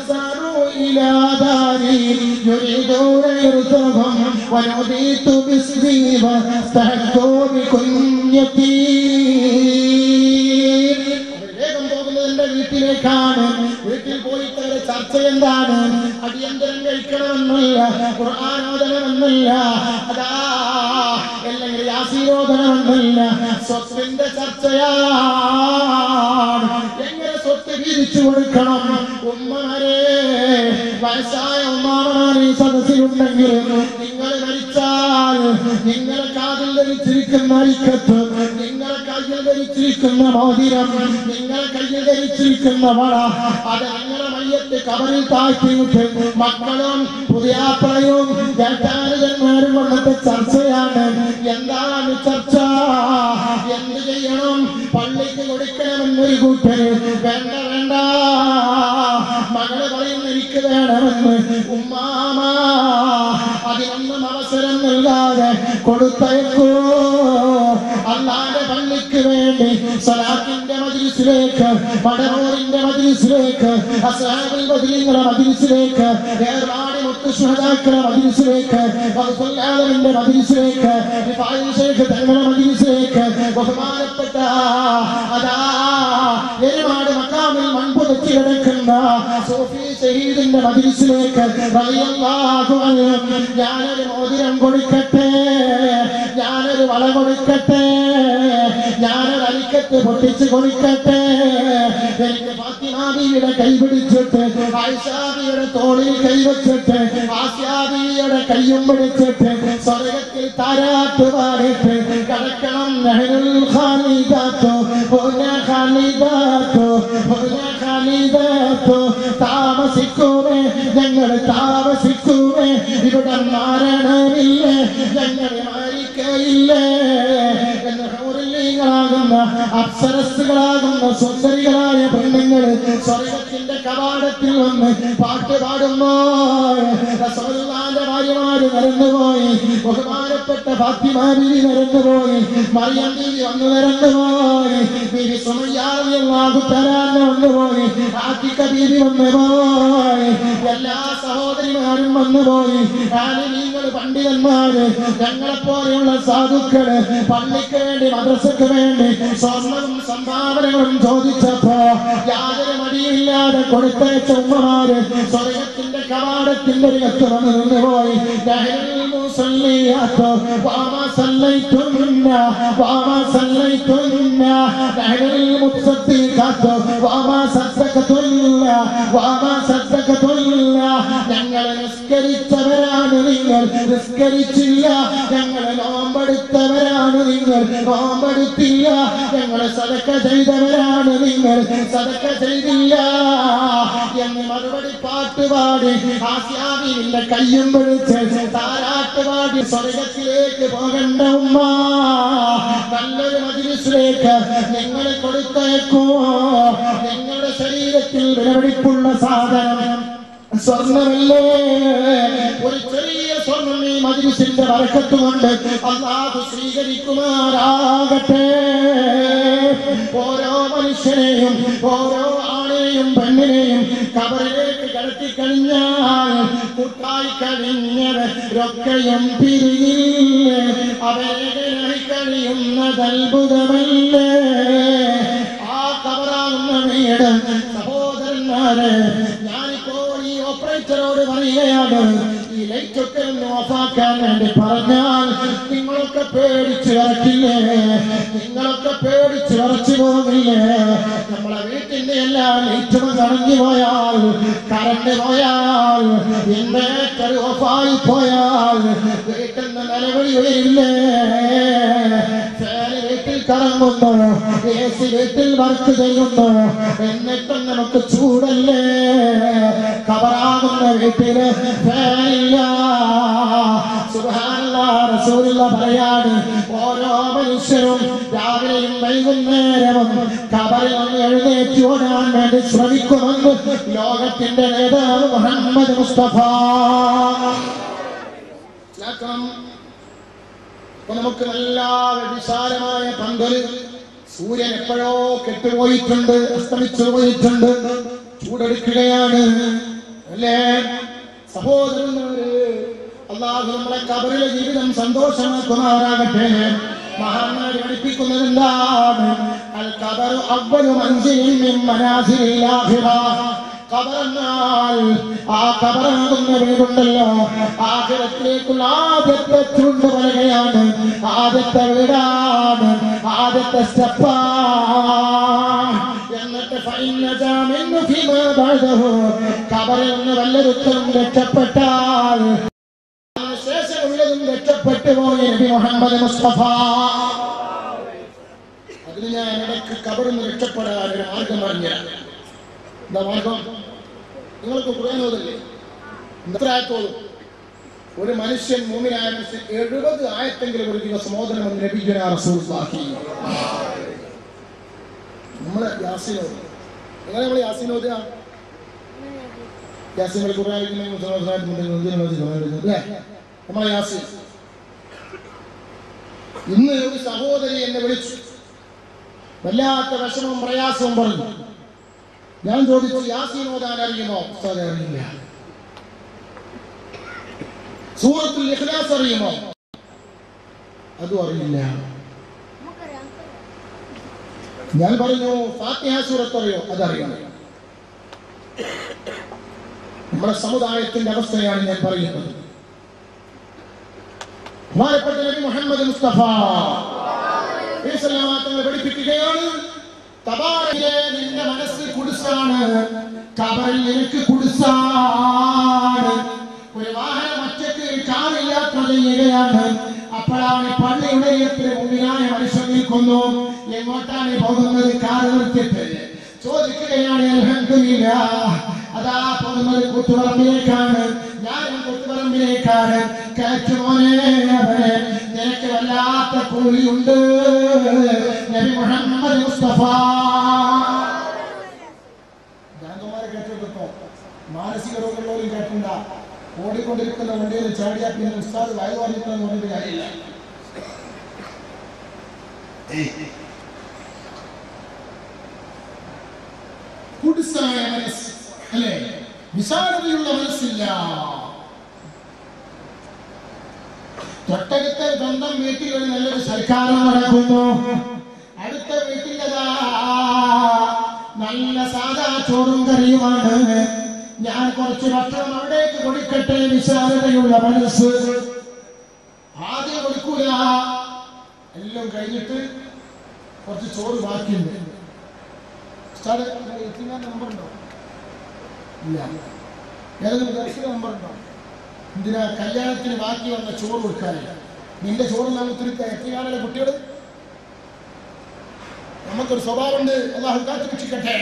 S1: വേഗം പോകുന്നത് എന്റെ വീട്ടിലേക്കാണ്. വീട്ടിൽ പോയിട്ട് അവരെ ചർച്ച എന്താണ്? അടിയന്തരം കഴിക്കണമെന്നില്ല, ഖുർആനോദനമെന്നില്ല, അതാ അല്ലെങ്കിൽ യാസീനോദനമെന്നില്ല, സ്വത്തിന്റെ ചർച്ചയാണ്. എങ്ങനെ സ്വത്ത് വീതിച്ചു കൊടുക്കണം? ഉമ്മമാരെ, വയസ്സായ ഉമ്മാമാരെ സദസ്സിലുണ്ടെങ്കിൽ നിങ്ങൾ മരിച്ചാൽ നിങ്ങളെ കാതിൽ ധരിച്ചിരിക്കുന്ന ഐക്കത്ത്, നിങ്ങളെ കയ്യിൽ ധരിച്ചിരിക്കുന്ന മോതിരം, നിങ്ങളെ കയ്യിൽ ധരിച്ചിരിക്കുന്ന വള, അത് നിങ്ങളെ മയ്യത്ത് കബറിൽ താഴ്ത്തിയിട്ട് മക്കളും പുതിയാപ്പളയും ജന്മാരും കൊണ്ടത്തെ ചർച്ചയാണ്. എന്താണ് ചർച്ച? എന്ത് ചെയ്യണം? പള്ളിക്ക് കൊടുക്കണമെന്നൊരു കൂട്ടര്, വേണ്ട വേണ്ട മകള് പറയുന്ന എനിക്ക് വേണമെന്ന്. ഉമ്മാമ അതിനൊന്നും അവസരം നൽകാതെ കൊടുത്തയക്കൂ. അല്ലാഹുവിന്റെ പള്ളിക്ക് വേണ്ടി സ്വലാത്തിന്റെ മജ്ലിസിലേക്ക്, മടവൂരിന്റെ മജ്ലിസിലേക്ക്, അസ്ഹാബുൽ ബദരീങ്ങളുടെ മജ്ലിസിലേക്ക്, ഏർവാടി മുത്തു ശുഹദാക്കളുടെ മജ്ലിസിലേക്ക്, റസൂലുള്ളാഹിന്റെ മജ്ലിസിലേക്ക്, റിഫായി ശൈഖ് തങ്ങളുടെ മജ്ലിസിലേക്ക്, ബഹുമാനപ്പെട്ട അതാ ഏർവാടി മഖാമിൽ മൺപുതച്ച് കിടക്കുന്ന സൂഫി ശഹീദിന്റെ മജ്ലിസിലേക്ക് റളിയല്ലാഹു അൻഹു ഞാനൊരു മോതിരം കൊടുക്കട്ടെ, ഞാനൊരു വള കൊടുക്കട്ടെ, ഞാനൊരു അരിക്കത്ത് പൊട്ടിച്ച് കൊടുക്കട്ടെ. എനിക്ക് ഫാത്തിമാ ബീവിയുടെ കൈ പിടിച്ചിട്ട്, ആയിഷാ ബീവിയുടെ തോളിൽ കൈവച്ചിട്ട്, ആസിയാ ബീവിയുടെ കൈയും പിടിച്ചിട്ട് സ്വർഗ്ഗത്തിൽ താരാട്ട് പാടിട്ട് കടക്കണം. നഹ്നുൽ ഖാലിദാത്തു ഹുന ഖാലിദാത്തു ഹുന ഖാലിദാത്തു, താമസിക്കുമേ ഞങ്ങൾ താമസിക്കുമേ, ഇവിടെ മരണമില്ലേ, ഞങ്ങൾ മരിക്കയില്ലേ എന്ന് ഹൗറിലീങ്ങളാകുന്ന അപ്സരസ്സുകളാകുന്ന സുന്ദരികളായ പെണ്ണുങ്ങൾ സ്വർഗ്ഗത്തിന്റെ കവാടത്തിൽ വന്ന് പാട്ട് പാടുമ്പോൾ റസൂലുള്ളാഹിന്റെ ഭാര്യമാര് നിരന്നുപോയി, ബഹുമാനപ്പെട്ട ഫാത്തിമാ ബീവി നിരന്നുപോയി, മറിയം ബീവി വന്നു നിരന്നുപോയി, ബീവി സുമയ്യ റളിയല്ലാഹു തആല വന്നുപോയി, ആതിക ബീവി വന്നുപോയി, എല്ലാ സഹോദരിമാരും വന്നുപോയി. ആലിമീങ്ങൾ, പണ്ഡിതന്മാര്, ഞങ്ങളെപ്പോലെയുള്ള സാധുക്കള് പള്ളിക്ക് വേണ്ടി മദ്രസക്ക് വേണ്ടി സ്വർണ്ണവും സംഭാവനകളും ചോദിച്ചപ്പോ യാതൊരു മടിയില്ലാതെ കൊടുത്തയച്ച ഉമ്മമാര് സ്വർഗ്ഗത്തിന്റെ കവാടത്തിന്റെ അരികത്ത് വന്ന് നിന്നുപോയി. ഞങ്ങൾ നിസ്കരിച്ചവരാണ് നിങ്ങൾ, നിസ്കരിച്ചില്ല. ഞങ്ങൾ നോമ്പെടുത്തവരാണ് നിങ്ങൾ, നോമ്പെടുത്തില്ല. ഞങ്ങൾ സദഖ ചെയ്തവരാണ് നിങ്ങൾ, സദഖ ചെയ്തില്ല എന്ന് മറുപടി പാട്ടുപാടി ആസിയാ ബീവിന്റെ കയ്യും പിടിച്ച് താരാട്ടുപാടി സ്വർഗ്ഗത്തിലേക്ക് പോകണ്ട ഉമ്മ, നല്ലൊരു മജ്ലിസിലേക്ക് നിങ്ങൾ കൊടുത്തയക്കൂ. നിങ്ങളുടെ ശരീരത്തിൽ വിലപിടിപ്പുള്ള സാധനം സ്വർണ്ണമല്ലേ? ഒരു ചെറിയ സ്വർണ്ണം ഈ മജ്ലിസിന്റെ ബറക്കത്ത് കൊണ്ട് അല്ലാഹു സ്വീകരിക്കുമാറാകട്ടെ. ഓരോ മനുഷ്യനെയും, ഓരോ ആണെയും പെണ്ണിനെയും കബറിലേക്ക് കടത്തി കഴിഞ്ഞാൽ കൂട്ടായി കഴിഞ്ഞവരൊക്കെയും പിരിഞ്ഞില്ലേ, അവരെ കഴിയുന്നത് അത്ഭുതമല്ലേ? ആ കബറാകുന്ന വീട് സഹോദരന്മാരെ, ഞാനിപ്പോ ഈ ഓപ്പറേറ്ററോട് പറയുകയാണ്, ഈ ലൈറ്റൊക്കെ ഒന്ന് ഓഫാക്കാൻ വേണ്ടി പറഞ്ഞാൽ നിങ്ങളൊക്കെ പേടിച്ച് വിറക്കില്ലേ? നിങ്ങളൊക്കെ പേടിച്ച് വിറച്ചു പോകില്ലേ? നമ്മളെ വീട്ടിന്റെ എല്ലാ ലൈറ്റും കറങ്ങി പോയാൽ, കറണ്ട് പോയാൽ, ഇൻവേർട്ടർ ഓഫായി പോയാൽ വീട്ടിൽ നിന്ന് നിലവിളി ഉയരില്ലേ? ഫാന് വീട്ടിൽ കറങ്ങുന്നു, എ സി വീട്ടിൽ വർക്ക് ചെയ്യുന്നു, എന്നിട്ടും നമുക്ക് ചൂടല്ലേ? കബറാകുന്ന വീട്ടില് ഫാനില്ല. സുബ്ഹാനല്ലാഹ്, റസൂലുള്ള പറയാണ്, ഓരോ മനുഷ്യരും രാവിലെയും വൈകുന്നേരവും ഖബറിൽ നിന്ന് എഴുന്നേറ്റ് ഓടാൻ വേണ്ടി ശ്രമിക്കുമെന്ന് ലോകത്തിന്റെ നേതാവ് മുഹമ്മദ് മുസ്തഫ. ഇപ്പൊ നമുക്ക് നല്ല വിശാലമായ പന്തല്, സൂര്യൻ എപ്പോഴോ കെട്ടുപോയിട്ടുണ്ട്, അസ്തമിച്ചു പോയിട്ടുണ്ട്, ചൂടെടുക്കുകയാണ് അല്ലേ സഹോദരന്മാര്? അല്ലാഹു നമ്മളെ ഖബറിലെ ജീവിതം സന്തോഷമാക്കുമാറാകട്ടെ. മഹാന്മാർ പഠിപ്പിക്കുന്നത് എന്താണ്? അൽ ഖബറു അവ്വലു മൻസിലിൻ മിൻ മനാസിലിൽ ആഖിറ. ഖബറെന്നാൽ ആ ഖബറാകുന്ന വീടുണ്ടല്ലോ, ആഖിറത്തിലേക്കുള്ള ആദ്യത്തെ ചുണ്ട് വരികയാണ്, ആദ്യത്തെ വീടാണ്, ആദ്യത്തെ സ്റ്റെപ്പാണ്. എന്നിട്ട് ഖബറിൽ നിന്ന് വല്ലൊരുത്തരും രക്ഷപ്പെട്ടാൽ ശേഷമുള്ളതും രക്ഷപ്പെട്ടു പോയി നബി മുഹമ്മദ് മുസ്തഫ. അതിന് ഞാൻ ഇടയ്ക്ക് ഖബറിൽ നിന്ന് രക്ഷപ്പെടാൻ ഒരു മാർഗം പറഞ്ഞുതരാം. എന്താ മാർഗം? നിങ്ങൾക്ക് ഖുർആൻ ഓതല്ലേ? എത്ര ആയത്തോളും? ഒരു മനുഷ്യൻ മുഅ്മിനായ മനുഷ്യൻ എഴുപത് ആയത്തെങ്കിലും ഒരു ദിവസം ഓതണമെന്ന് നബിയുനാ റസൂലുള്ളാഹി. നമ്മള് യാസീൻ ഓതും. എങ്ങനെ നമ്മൾ യാസീൻ ഓതുക? യാസീൻ ഖുർആൻ അല്ലേ? നമ്മളെ യാസീൻ. ഇന്ന് ഒരു സഹോദരി എന്നെ വിളിച്ചു, വല്ലാത്ത വിഷമവും പ്രയാസവും പറഞ്ഞു. ഞാൻ ചോദിച്ചു, യാസീൻ ഓതാൻ അറിയുമോ? ഉസ്താദേ അറിയില്ല. സൂറത്തുൽ ഇഖ്ലാസ് അറിയുമോ? അതും അറിയില്ല. ഞാൻ പറഞ്ഞു, ഫാത്തിഹ സൂറത്ത് അറിയോ? അതറിയാം. നമ്മുടെ സമുദായത്തിന്റെ അവസ്ഥയാണ് ഞാൻ പറയുന്നത്. ബഹുമാനപ്പെട്ട നബി മുഹമ്മദ് മുസ്തഫ തങ്ങൾ പഠിപ്പിക്കുകയാണ്, തബാരകേ നിന്റെ മനസ്സ് കുടുസാണ്, ഖബറിൽ നിനക്ക് കുടുസാണ്. ഒരു വാഹനം ഒറ്റയ്ക്ക് കാറിൽ യാത്ര ചെയ്യുകയാണ്. അപ്പോഴാണ് പള്ളിയുടെ മുമ്പിലായ മനുഷ്യൻ നിൽക്കുന്നു. എങ്ങോട്ടാണ് പോകുന്നത്? കാറ് നിർത്തിയിട്ട് ചോദിക്കുകയാണ്, അൽഹംദുലില്ലാഹ്, അതാ പോകുന്നത് കൂത്തുപറമ്പിലേക്കാണ്. ഞാനും കൂത്തുപറമ്പിലേക്കാണ്. കയറ്റുമോനെ, അവനെ നിനക്ക് വല്ലാത്ത കൂലിയുണ്ട്. നബി മുഹമ്മദ് മുസ്തഫ. ഗാന്ധമാരെ കേട്ടിട്ടോ? മാനസിക രോഗമുള്ളവരും കേട്ടില്ല. ഓടിക്കൊണ്ടിരിക്കുന്ന വണ്ടിയിൽ ചാടിയാൽ പിന്നെ ഉസ്താദ് വയലു പറഞ്ഞിട്ടെന്ന് പറഞ്ഞിട്ട് കാര്യമില്ല. കുടുസായ മനസ്സ് അല്ലേ? വിശാലതയുള്ള മനസ്സില്ല. തൊട്ടടുത്ത സ്വന്തം വീട്ടിൽ ഒരു നല്ലൊരു സൽക്കാരം നടക്കുന്നു. അടുത്ത വീട്ടിലതാ നല്ല സാധാ ചോറും കറിയുമാണ്. ഞാൻ കുറച്ച് ഭക്ഷണം അവിടേക്ക് കൊടുക്കട്ടെ. വിശാലതയുള്ള മനസ്സ്. ആദ്യം കൊടുക്കൂല, എല്ലാം കഴിഞ്ഞിട്ട് കുറച്ച് ചോറ് ബാക്കിയുണ്ട്. നമ്പർ ഉണ്ടോ? ഇല്ല. ഏതെങ്കിലും ദർശന നമ്പർ ഉണ്ടോ? എന്തിനാ? കല്യാണത്തിന് ബാക്കി വന്ന ചോറ് കൊടുക്കാനില്ല. നിന്റെ ചോറ് നമുക്ക് എത്തിക്കാനുള്ള കുട്ടികൾ. നമുക്കൊരു സ്വഭാവമുണ്ട്. അല്ലാഹു കാത്തുരക്ഷിക്കട്ടെ.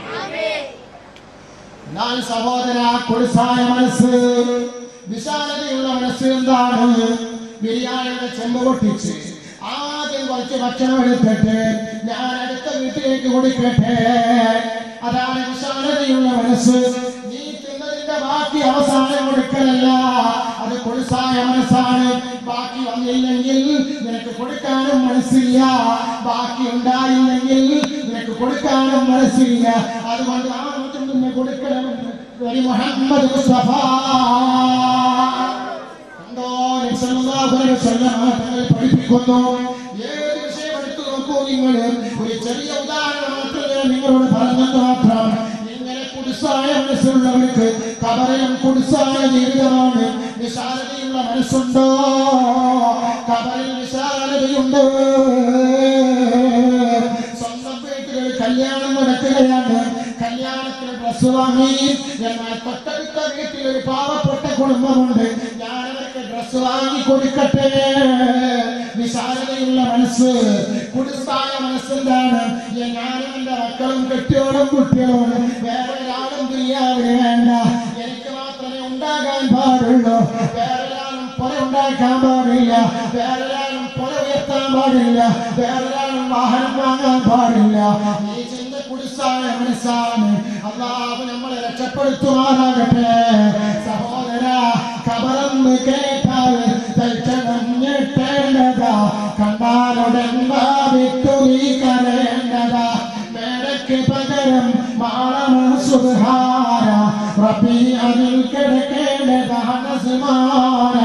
S1: ഞാൻ സഹോദര, കുടുസായ മനസ്സ്, വിശാലതയുള്ള മനസ്സ് എന്താണ്? ബിരിയാണിയുടെ ചെമ്പ് പൊട്ടിച്ച് ആദ്യം കുറച്ച് ഭക്ഷണം എടുത്തിട്ട് ഞാൻ അടുത്ത വീട്ടിലേക്ക് കൊടുക്കട്ടെ. അതാണ് വിശാലതയുള്ള മനസ്സ്. നീ തിന്നതിന്റെ ബാക്കി അവസാനം കൊടുക്കലല്ല, അത് കുടുസായ മനസ്സാണ്. ബാക്കി വന്നില്ലെങ്കിൽ നിനക്ക് കൊടുക്കാനും മനസ്സില്ല, ബാക്കി ഉണ്ടായില്ലെങ്കിൽ നിനക്ക് കൊടുക്കാനും മനസ്സില്ല. അതുകൊണ്ട് ആ മറ്റും തന്നെ കൊടുക്കണമെന്ന് നബി മുഹമ്മദ് മുസ്തഫ കണ്ടോ? നബി സല്ലല്ലാഹു അലൈഹി വസല്ലം തങ്ങൾ പഠിപ്പിക്കുന്നു. ഏത് വിഷയം എടുത്തു നോക്കൂ നിങ്ങൾ. ഒരു ചെറിയ ഉദാഹരണം മാത്രമേ നിങ്ങളോട് പറഞ്ഞത് മാത്രം. ഇങ്ങനെ കുടുസായ മനസ്സുള്ളവർക്ക് ഖബറിലും കുടുസായ ജീവിതമാണ്. വിശാലതയുള്ള മനസ്സുണ്ടോ? ഖബറിൽ വിശാലതയുണ്ട്. സ്വന്തം വീട്ടിൽ കല്യാണം നടക്കുകയാണ്. കല്യാണത്തിന് ഡ്രസ് വാങ്ങി. എന്നാൽ തൊട്ടടുത്ത വീട്ടിൽ ഒരു പാവപ്പെട്ട കുടുംബമുണ്ട്. ഞാൻ അവർക്ക് ഡ്രസ് വാങ്ങി കൊടുക്കട്ടെ. വിശാലതയുള്ള മനസ്സ്, കുടുസായ മനസ്സെന്താണ്? ഞാനും എന്റെ മക്കളും കെട്ടിയോടും കുട്ടിയോടും വേറെ ഒരാളും ദുനിയാവിന് വേണ്ട. എനിക്ക് മാത്രമേ ഉണ്ടാകാൻ പാടുള്ളൂ. വേറൊരാളും പുറ ഉണ്ടാക്കാൻ പാടില്ല. വേറൊരാളും പുറ ഉയർത്താൻ പാടില്ല. വേറൊരാളും വാഹനം വാങ്ങാൻ പാടില്ല. ഈ ചിന്ത കുടിസായ മനസ്സാണ്. അല്ലാഹു നമ്മളെ രക്ഷപ്പെടുത്തുമാറാകട്ടെ. സഹോദര, ഖബറെന്ന് കേട്ടാൽ തൽക്ഷണം ഞെട്ടേണ്ടതാ, കണ്ടാലുടൻ വിട്ടു നീ കരയേണ്ടതാ. മേടയ്ക്ക് പകരം മാളമ സുബ്ഹാന റബ്ബി അതിൽ കിടക്കേണ്ടതാണ് സുമാന.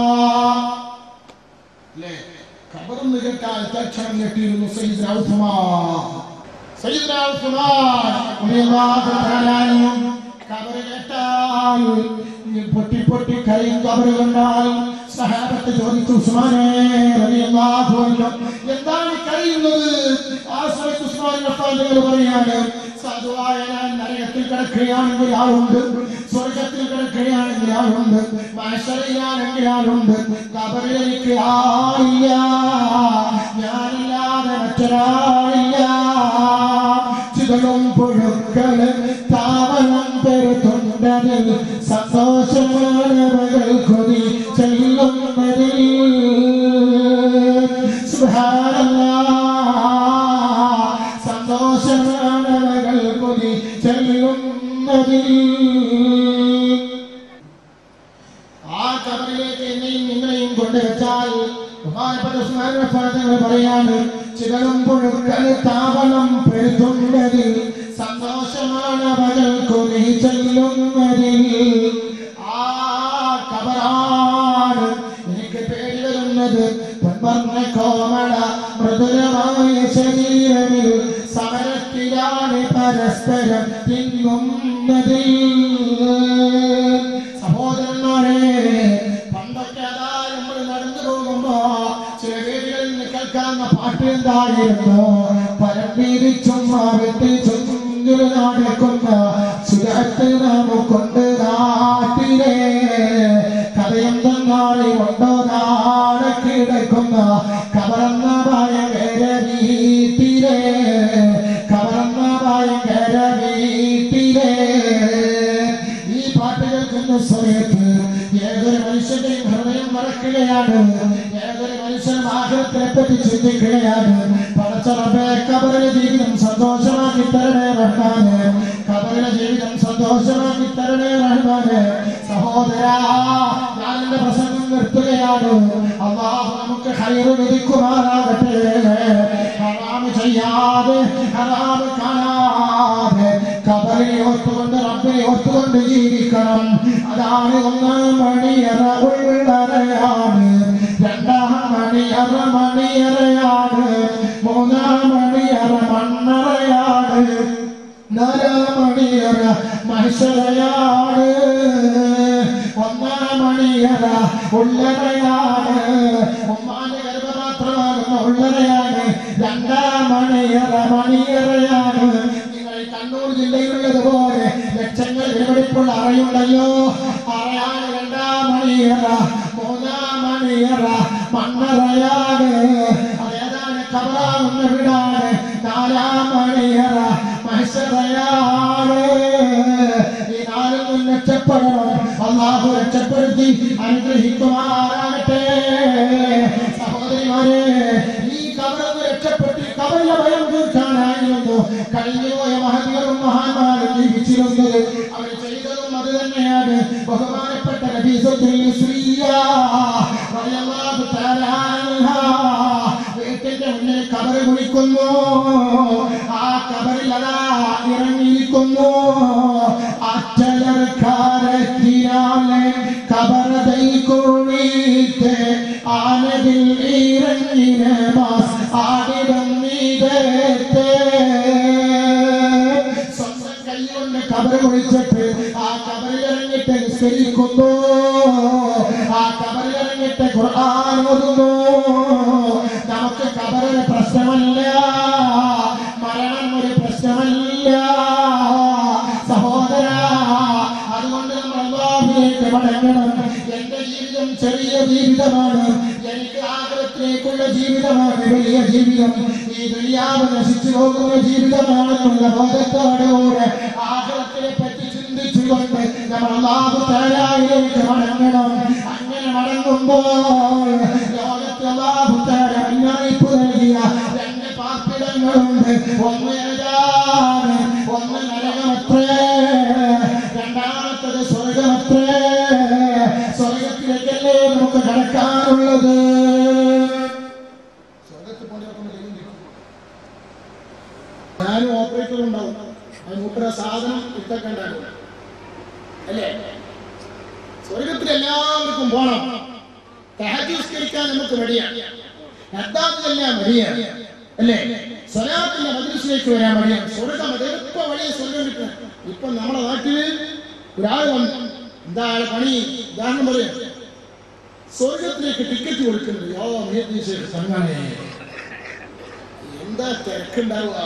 S1: ഖബറെന്ന് കേട്ടാൽ തൽക്ഷണം ഞെട്ടിയിരുന്നു സയ്യിദ്നാ ഉസ്മാൻ. സയ്യിദ്നാ ഉസ്മാൻ റളിയല്ലാഹു തആല അൻഹു ഖബർ കേട്ടാൽ പൊട്ടി പൊട്ടി കരയും. ഖബർ കണ്ടാൽ സഹാബത്ത് ചോദിച്ചു, ഉസ്മാനെ റളിയല്ലാഹു അൻഹു എന്താണ് കരയുന്നത്? ആ സമയത്ത് ഉസ്മാൻ റളിയല്ലാഹു പറയാണ്, സാധുവായ ഞാൻ നരകത്തിൽ കിടക്കുകയാണെങ്കിൽ ആളുണ്ട്, സ്വർഗത്തിൽ കിടക്കുകയാണെങ്കിൽ ആളുണ്ട്, മഹ്ശറിലാണെങ്കിൽ ആളുണ്ട്, ഖബറിൽ എനിക്ക് ആളില്ല, ഞാനില്ലാതെ മറ്റൊരാളില്ല. ചിതകളും പുഴുക്കള് താവളം പെരുത്തുണ്ടതിൽ സന്തോഷമാണ് മകൾ കൊതി ചെല്ലുന്നതിൽ. സുബ്ഹാനല്ലാഹ്, സന്തോഷമാണ് മകൾ കൊതി ചെല്ലുന്നതിൽ. ആ ഖബറിലേക്ക് എന്നെയും നിങ്ങളെയും കൊണ്ടുവച്ചാൽ പറയാണ്, ചിതലും പുഴുക്കൾ താവളം പെരുത്തുന്നതിൽ സന്തോഷമാണ് മകൾ കൊതി ചെല്ലുന്നതിൽ. ആ ഖബറാണ് എനിക്ക് പേടി വരുന്നത്. പൊൻവർണ്ണ കോമള മൃദുലമായ ശരീരമിൽ സമരത്തിലാണ് പരസ്പരം തിന്നുന്നതിൽ. സഹോദരന്മാരെ, പണ്ടൊക്കെ അതാ നമ്മൾ നടന്നു പോകുമ്പോ ചില വേദികളിൽ നിന്ന് കേൾക്കാവുന്ന പാട്ട് എന്തായിരുന്നു? പരമ്പീരിച്ചും മാവത്തിൽ ചുഞ്ചുൽ നടക്കുന്ന സുഖത്ത് നമുക്കൊണ്ട് നാട്ടിലെ കഥയെന്തെന്നാളി കൊണ്ടോ നാളെ കിടക്കുന്ന കബറന്ന ഭയങ്കര വീട്ടിലെ, കബറന്ന ഭയങ്കര വീട്ടിലെ. ഈ പാട്ട് കേൾക്കുന്ന സമയത്ത് ഏതൊരു മനുഷ്യന്റെയും ഹൃദയം മറക്കുകയാണ്. ഏതൊരു മനുഷ്യനും ആഗ്രഹത്തിനെ പറ്റി ചിന്തിക്കുകയാണ്. പടച്ചറബേ, ഖബറിലെ ജീവിതം സന്തോഷമാക്കി തരണേ റഹ്മാനെ, ഖബറിലെ ജീവിതം സന്തോഷമാക്കി തരണേ റഹ്മാനെ. സഹോദരാ, ഞാൻ എന്റെ പ്രസംഗം നിർത്തുകയാണ്. അല്ലാഹു നമുക്ക് ഖൈറ് വിധിക്കുമാറാകട്ടെ. ഹറാം ചെയ്യാതെ, ഹറാം കാണാതെ ഖബറിനെ ഓർത്തുകൊണ്ട് റബ്ബിനെ ഓർത്തുകൊണ്ട് ജീവിക്കണം. അതാണ് ഒന്നാം മണിയറ ഉള്ളറയാണ്, രണ്ടാം മണിയറ മണിയറയാണ്, മൂന്നാം മണിയറ മണ്ണറയാണ്, നാലാം മണിയറ മഹ്ശറയാണ്, ഒന്നാം മണിയറ ഉള്ളറയാണ്, ഉമ്മാന്റെ ഗർഭപാത്രമാകുന്ന ഉള്ളറയാണ്, രണ്ടാം മണിയറ മണിയറയാണ്. നിങ്ങൾ കണ്ണൂർ ജില്ലയിലുള്ളതുപോലെ ലക്ഷങ്ങൾ വിലപിടിപ്പുള്ള അറയുണ്ടല്ലോ, അറയാണ് രണ്ടാം മണിയറ, മൂന്നാം മണിയറ മണ്ണറയാണ്, അതേതാണ് ഖബറാകുന്ന വീടാണ്, നാലാം മണിയറ മഹ്ശറയാണ്. ഈ നാലിൽ നിന്ന് രക്ഷപ്പെടണം. അല്ലാഹു രക്ഷപ്പെടുത്തി അനുഗ്രഹിക്കുമാറാകട്ടെ. സഹോദരിമാരെ, ഈ ഖബറിൽ രക്ഷപ്പെട്ട് ഖബറിലെ ഭയം തീർക്കാനായിരുന്നു കഴിഞ്ഞുപോയ മഹതികളും മഹാന്മാരും ജീവിച്ചിരുന്നത്. അവർ ചെയ്തതും അത് തന്നെയാണ്. ബഹുമാനപ്പെട്ട നബീസത്തുൽ മിസ്രിയ്യ റളിയല്ലാഹു തആല അൻഹാ വീട്ടിന്റെ മുന്നിൽ ഖബർ കുളിക്കുന്നു. ആ ഖബറിൽ അതാ ഇറങ്ങിയിരിക്കുന്നു. അറ്റലർക്കാരത്തിനാലെ ഖബറതൈ കുളിത്തെ ആനതിൽ ഇറങ്ങിന മാസ് ആടിടം നീതത്തെ. സ്വന്തം കൈ കൊണ്ട് ഖബർ കുളിച്ചിട്ട് ആ ഖബറിൽ ഇറങ്ങിട്ട് നിസ്കരിക്കുന്നു. ആ ഖബറിൽ ഇറങ്ങിട്ട് ഖുർആൻ ഓതുന്നു. നമുക്ക് ഖബറിന് പ്രശ്നമല്ല, മരണം ഒരു പ്രശ്നമല്ല സഹോദര. അതുകൊണ്ട് നമ്മൾ അല്ലാഹുവിലേക്ക് മടങ്ങണം. എന്റെ ജീവിതം ചെറിയ ജീവിതമാണ്, എനിക്ക് ആഗ്രഹത്തിലേക്കുള്ള ജീവിതമാണ് വലിയ ജീവിതം. ഈ ദുനിയാവ് നശിച്ചു പോകുന്ന ജീവിതമാണെന്നുള്ള ബോധത്തോടുകൂടെ ആഗ്രഹത്തിനെ പറ്റി ചിന്തിച്ചുകൊണ്ട് നമ്മൾ അല്ലാഹു തആലയിലേക്ക് മടങ്ങണം. അങ്ങനെ മടങ്ങുമ്പോൾ ലോകത്ത് അല്ലാഹു തആല മുന്നറിയിപ്പ് നൽകിയ രണ്ട് പാർട്ടി ഒന്ന് ഏതാണ്? ഒന്ന് നരകമത്രേ, രണ്ടാമത്തത് സ്വർഗമത്രേ. സ്വർഗത്തിലേക്കല്ലേ നമുക്ക് കടക്കാനുള്ളത്. ഞാനും ഓപ്പറേറ്ററും ഉണ്ടാവും, അത് മൂപ്പര സാധനം ഇട്ടൊക്കെ ഉണ്ടാകും അല്ലേ. സ്വർഗത്തിൽ എല്ലാവർക്കും പോണം. തഹജ്ജുദ്സ്കരിക്കാൻ നമുക്ക് മടിയാണ്, ഹദ്ദാദിലെല്ലാം മടിയാണ് അല്ലേ. സ്വലാത്തിന്റെ മജ്ലിസിലേക്ക് വരാൻ മടിയാണ്. സ്വർഗം അത് എപ്പോ വഴിയെ സ്വർഗം കിട്ടണം. ഇപ്പൊ നമ്മുടെ നാട്ടില് ഒരാൾ വന്നു, എന്താ പണി, ഉദാഹരണം പറയാം, സ്വർഗത്തിലേക്ക് ടിക്കറ്റ് കൊടുക്കുന്നുണ്ട്. യോ സംഘാണേ, എന്താ തിരക്കുണ്ടാവുക.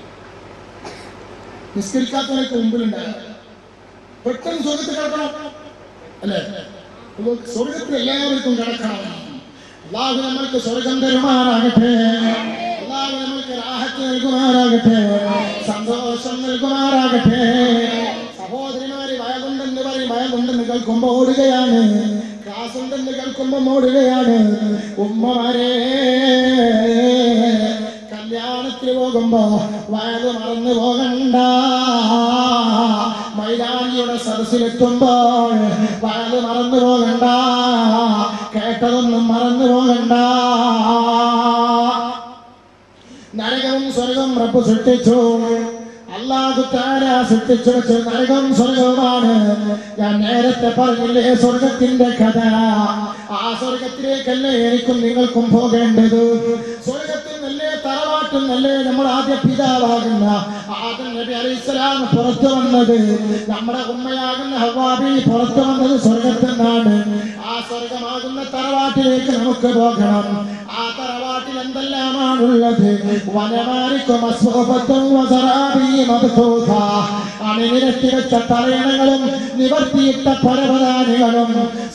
S1: നിസ്കരിക്കാത്തവനൊക്കെ മുമ്പിലുണ്ടാകുക. പെട്ടെന്ന് സ്വർഗത്തിൽ കിടക്കണം അല്ലേ. സ്വർഗത്തിൽ എല്ലാവർക്കും കിടക്കണം. അല്ലാഹു നമ്മൾക്ക് സ്വർഗം തരുമാറാകട്ടെ. അല്ലാഹു നമ്മൾക്ക് റാഹത്ത് നൽകുമാറാകട്ടെ, സന്തോഷം നൽകുമാറാകട്ടെ. സഹോദരിമാര് വയലുണ്ടെന്ന് പറയും, വയലുണ്ടെന്ന് കേൾക്കുമ്പോ ഓടുകയാണ്, ക്ലാസ് ഉണ്ടെന്ന് കേൾക്കുമ്പോ ഓടുകയാണ്. ഉമ്മമാരെ, കല്യാണത്തിന് പോകുമ്പോ വയത് മറന്നു പോകണ്ട. മൈലാനിയുടെ സദസ്സിലെത്തുമ്പോൾ വയത് മറന്നു പോകണ്ട, കേട്ടതൊന്നും മറന്നു പോകണ്ട. നരകവും സ്വർഗവും റബ്ബ് സൃഷ്ടിച്ചു. അല്ലാഹു തആല സൃഷ്ടിച്ചു വെച്ച നരകം സ്വർഗവുമാണ്. ഞാൻ നേരത്തെ പറഞ്ഞില്ലേ സ്വർഗത്തിന്റെ കഥ. ആ സ്വർഗത്തിലേക്കല്ലേ എനിക്കും നിങ്ങൾക്കും പോകേണ്ടത്. സ്വർഗത്തിൽ നല്ലേ തറവാട്ടിൽ നല്ലേ നമ്മുടെ ആദ്യ പിതാവാകുന്ന ആദം നബി അലൈഹിസ്സലാം പുറത്തു വന്നത്, നമ്മുടെ ഉമ്മയാകുന്ന ഹവ്വാ ബീവി പുറത്തു വന്നത് സ്വർഗത്തിൽ നിന്നാണ്. ആ സ്വർഗമാകുന്ന തറവാട്ടിലേക്ക് നമുക്ക് പോകണം. ആ തറവാട്ടിൽ എന്തെല്ലാമാണുള്ളത്? വനമാരിക്കും അസ്വഫത്തും വസറാബിയും അണിനിരത്തി വെച്ച തലയണകളും നിവർത്തിയിട്ട പരവതാനികളും.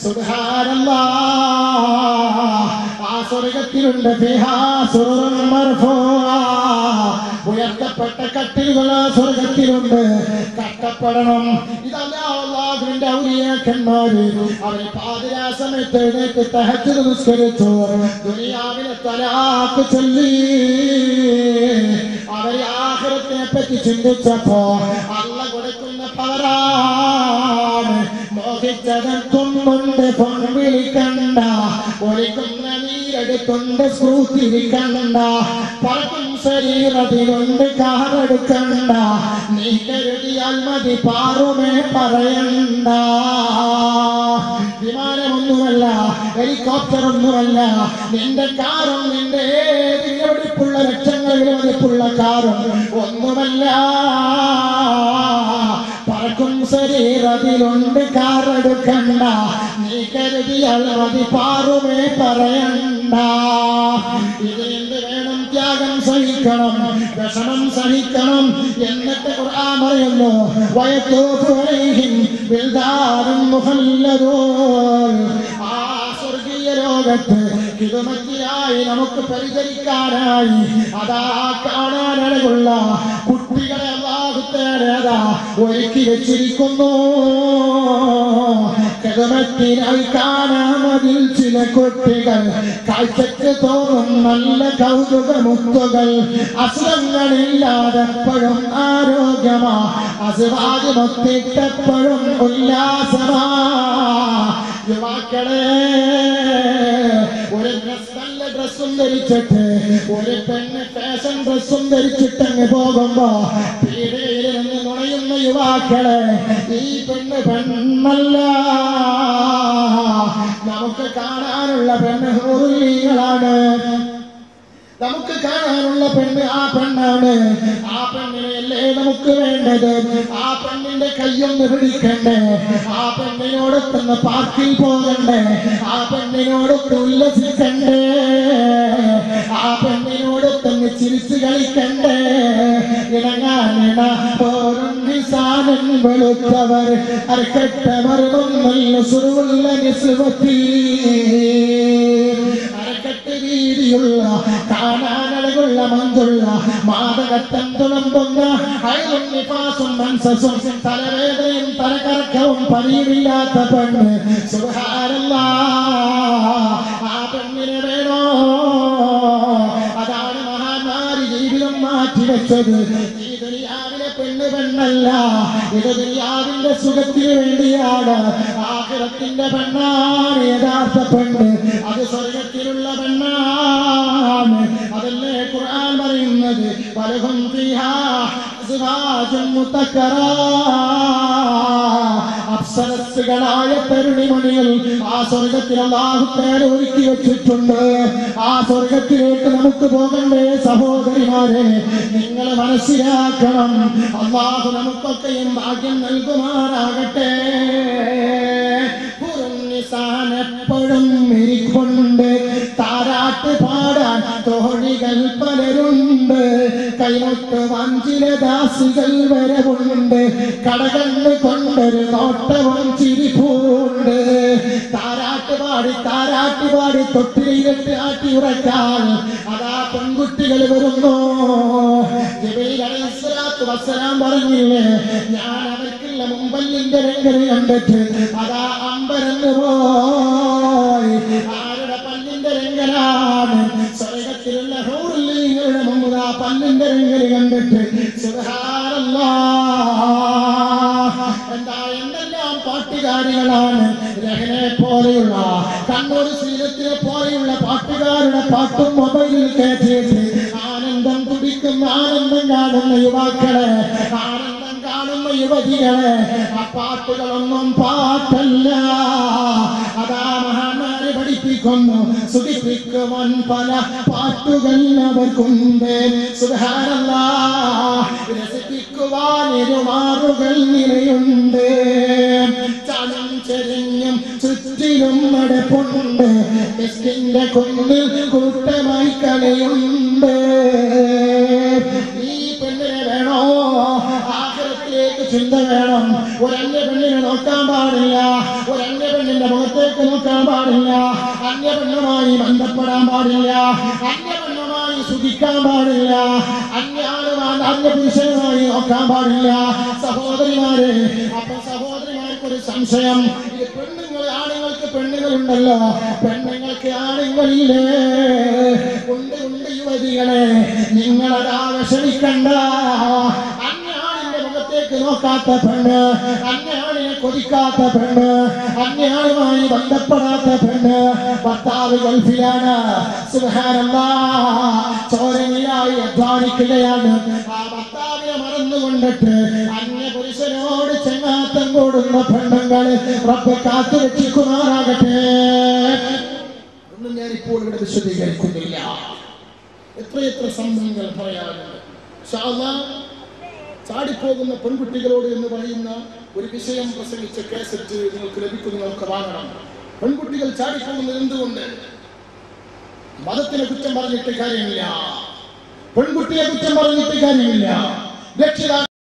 S1: സുബ്ഹാനല്ലാഹ്, ആ സ്വർഗത്തിലുണ്ട് ഫിഹാ സുറുറുൻ മർഫൂഅ, ഉയർത്തപ്പെട്ട കട്ടിലുകൾ ആ സ്വർഗത്തിലുണ്ട്. കഷ്ടപ്പെടണം. ഇതല്ലാ അല്ലാഹുവിന്റെ ഔലിയാക്കന്മാര് അവര് പാതിരാ സമയത്ത് എഴുന്നേറ്റ് തഹജ്ജുദ് നിസ്കരിച്ചു, ദുനിയാവിലെ തലാഖ് ചൊല്ലി. അവര് ആഖിറത്തിനെ പറ്റി ചിന്തിച്ചപ്പോ അള്ള കൊടുക്കുന്ന പവറാണ്. മോഹിച്ചതെത്തുന്നുണ്ട് പൊൻവിളിക്കണ്ട, ഒലിക്കുന്ന നീരെടുത്തുണ്ട് സ്ക്രൂത്തിരിക്കണ്ട, പറക്കും ശരീരത്തിലുണ്ട് കാറെടുക്കണ്ട, നീ കരുതിയാൽ മതി പാറുമേ പറയണ്ട. വിമാനമൊന്നുമല്ല, ഹെലികോപ്റ്റർ ഒന്നുമല്ല, നിന്റെ കാറും നിന്റെ ഏത് വിലപിടിപ്പുള്ള ലക്ഷങ്ങൾ വിലപിടിപ്പുള്ള കാറും ഒന്നുമല്ല. പറക്കും ശരീരത്തിലുണ്ട് കാറെടുക്കണ്ട, നീ കരുതിയാൽ മതി പാറുമേ പറയണ്ട. ഇതിനെന്ത് വേണം? ത്യാഗം സഹിക്കണം, വിഷമം സഹിക്കണം. എന്നിട്ട് ഖുർആൻ പറയുന്നു, വയതൂഫു അലൈഹിം വിൽദാനും മുഖല്ലദൂൻ. ആ സ്വർഗീയ ലോകത്ത് കിതുമത്തിനായി നമുക്ക് പരിചരിക്കാനായി അതാ കാണാനഴകുള്ള കുട്ടികളെ അല്ലാഹു തആല അതാ ഒരുക്കി വെച്ചിരിക്കുന്നു. കിതുമത്തിനായി കാണാമതിൽ ചില കുട്ടികൾ, കാഴ്ചക്ക് തോന്നും നല്ല കൗതുകമുത്തുകൾ. അസുഖങ്ങളില്ലാതെപ്പോഴും ആരോഗ്യമാ, അസുഖാദിമൊത്തിട്ടെപ്പോഴും ഉല്ലാസമാ. യുവാക്കളെ, ഒരു ഡ്രസ് നല്ല ഡ്രസ്സും ധരിച്ചിട്ട് ഒരു പെണ്ണ് ഫാഷൻ ഡ്രസ്സും ധരിച്ചിട്ടങ്ങ് പോകുമ്പോ പീഡയിൽ നിന്ന് നുണയുന്ന യുവാക്കളെ, ഈ പെണ്ണ് പെണ്ണല്ല. നമുക്ക് കാണാനുള്ള പെണ്ണ് ഹൂറികളാണ്. നമുക്ക് കാണാനുള്ള പെണ്ണ് ആ പെണ്ണാണ്. ആ പെണ്ണിനെയല്ലേ നമുക്ക് വേണ്ടത്. ആ പെണ്ണിന്റെ കയ്യൊന്ന് പിടിക്കണ്ടേ, ആ പെണ്ണിനോടൊത്തൊന്ന് പാർക്കിൽ പോകണ്ടേ, ആ പെണ്ണിനോടൊത്ത് ഉല്ലസിക്കണ്ടേ, ആ പെണ്ണിനോടൊത്തൊന്ന് ചിരിച്ചു കളിക്കണ്ടേ. ഇണങ്ങാനിണ പോരും നിസാനൻ വെളുത്തവർ അരക്കെട്ടമറുമൊന്നല്ല സുറുവുള്ള നിസ്വത്തി. അരക്കെട്ട് രീതിയുള്ള കാണാനഴകുള്ള മന്തുള്ള മാതകത്തം തുളമ്പുന്ന അയലും നിഫാസും മനസ്സും തലവേദനയും തലകറക്കവും പരിയുമില്ലാത്ത പെണ്ണ്. സുബ്ഹാനല്ലാഹ്, ആ പെണ്ണിനെ വേണോ? അതാണ് മഹാന്മാര് ജീവിതം മാറ്റി പഠിപ്പിച്ചത് ഈ ദുനിയാവിലെ പെണ്ണ് പെണ്ണല്ല, ഇത് ദുനിയാവിന്റെ സുഖത്തിന് വേണ്ടിയാണ്. ആഖിറത്തിന്റെ പെണ്ണാണ് യഥാർത്ഥ പെണ്ണ്, അത് സ്വർഗത്തിലുള്ള പെണ്ണാണ്. അതല്ലേ ഖുർആൻ പറയുന്നത്, വലഹും ഫീഹാ അസ്വാജുൻ മുതക്കറാ. അപ്സരസുകളായ തരുണിമണികൾ ആ സ്വർഗത്തിൽ അല്ലാഹു തആല ഒരുക്കി വെച്ചിട്ടുണ്ട്. ആ സ്വർഗത്തിലേക്ക് നമുക്ക് പോകണ്ടേ സഹോദരിമാരെ? നിങ്ങൾ മനസ്സിലാക്കണം, അല്ലാഹു നമുക്കൊക്കെയും ഭാഗ്യം നൽകുമാറാകട്ടെ. എപ്പോഴും ഇരിക്കൊണ്ട് താരാട്ട് പാടാൻ തോണികൾ പലരുണ്ട്, കൈമുട്ട് വഞ്ചില ദാസികൾ വരവുണ്ട്, കടകണ്ണ് കൊണ്ടൊരു നോട്ടവും ചിരിപ്പൂണ്ട്. താരാട്ട് പാടി താരാട്ട് പാടി തൊട്ടിലിട്ട് ആട്ടി ഉറക്കാൻ അതാ പെൺകുട്ടികൾ വരുന്നു. ജിബ്രീൽ അലൈഹിസ്സലാത്തു വസ്സലാം പറഞ്ഞില്ലേ, ഞാൻ അവർക്കുള്ള മുമ്പല്ലിന്റെ രംഗം കണ്ടിട്ട് അതാ അമ്പരന്ന് പോയി. ആരുടെ പല്ലിന്റെ രംഗലാണ്? സ്വർഗത്തിലുള്ള ഹൂറിന്റെ മുമ്പ് ആ പല്ലിന്റെ രംഗം കണ്ടിട്ട് സുബ്ഹാനല്ലാഹ്. എന്താ എന്തെല്ലാം പാട്ടുകാരികളാണ്! രഹനെ പോലെയുള്ള, കണ്ണൂർ സീനത്തിനെ പോലെയുള്ള പാട്ടുകാരുടെ പാട്ടും മൊബൈലിൽ കയറ്റിയിട്ട് ആനന്ദം തുടിക്കുന്ന, ആനന്ദം കാണുന്ന യുവാക്കളെ, ആനന്ദം കാണുന്ന യുവതികളെ, ആ പാട്ടുകളൊന്നും പാട്ടല്ല. അതാ മഹാന്മാരെ പഠിപ്പിക്കുന്നു, സുഖിപ്പിക്കുവാൻ പല പാട്ടുകൾ അവർക്കുണ്ട്. സുബ്ഹാനല്ലാഹ്. രസിപ്പിക്കുവാൻ ഇരുമാറുകൾ നിലയുണ്ട്. ചാലും ചെരിഞ്ഞും ചുറ്റിലും നടപ്പുണ്ട്. മിസ്കിന്റെ കുന്നിൽ കൂട്ടമായി കളിയുണ്ട്. ഈ പെണ്ണിനെ വേണോ? ആഖിറത്തിലേക്ക് ചിന്ത വേണം. ഒരന്യ പെണ്ണിനെ നോക്കാൻ പാടില്ല, ഒരന്യ പെണ്ണിന്റെ മുഖത്തേക്ക് നോക്കാൻ പാടില്ല, അന്യ പെണ്ണുമായി ബന്ധപ്പെടാൻ പാടില്ല, അന്യ പെണ്ണുമായി സുഖിക്കാൻ പാടില്ല, അന്യാളുമായി അന്യ പുരുഷനുമായി നോക്കാൻ പാടില്ല. സഹോദരിമാരെ, അപ്പൊ സഹോദരിമാർക്ക് ഒരു സംശയം, ഇത് പെണ്ണുങ്ങൾ, ആണുങ്ങൾക്ക് പെണ്ണുങ്ങളുണ്ടല്ലോ, പെണ്ണുങ്ങൾക്ക് ആണുങ്ങളില്ലേ? ഉണ്ട് ഉണ്ട് യുവതികളെ, നിങ്ങളതാ വിഷമിക്കണ്ട. അന്യാളിന്റെ മുഖത്തേക്ക് നോക്കാത്ത പെണ്ണ്, അന്യാളിനെ കൊതിക്കാത്ത പെണ്ണ്, അന്യാളുമായി ബന്ധപ്പെടാത്ത പെണ്ണ്, ഭർത്താവ് ഗൾഫിലാണ്, സുബ്ഹാനല്ലാഹ്, ചോരനിയായി അധ്വാനിക്കുകയാണ്. ആ ഭർത്താവിനെ മറന്നുകൊണ്ടിട്ട് അന്യ പുരുഷനോട് ചെങ്ങാത്തം കൂടുന്ന പെണ്ണുങ്ങൾ റബ്ബ് കാത്തു രക്ഷിക്കുമാറാകട്ടെ. ഒന്നും ഞാനിപ്പോൾ ഇവിടെ വിശദീകരിക്കുന്നില്ല. എത്രയെത്ര സംഭവങ്ങൾ പറയാറുണ്ട്. ഇൻഷാ അല്ലാഹ് ചാടിപ്പോകുന്ന പെൺകുട്ടികളോട് എന്ന് പറയുന്ന ഒരു വിഷയം പ്രസംഗിച്ച കേസറ്റ് നിങ്ങൾക്ക് ലഭിക്കും, നിങ്ങൾക്ക് വാങ്ങണം. പെൺകുട്ടികൾ ചാടിപ്പോകുന്നത് എന്തുകൊണ്ട്? മതത്തിനെ കുറ്റം പറഞ്ഞിട്ട് കാര്യമില്ല, പെൺകുട്ടിയെ കുറ്റം പറഞ്ഞിട്ട് കാര്യമില്ല. രക്ഷിതാക്കൾ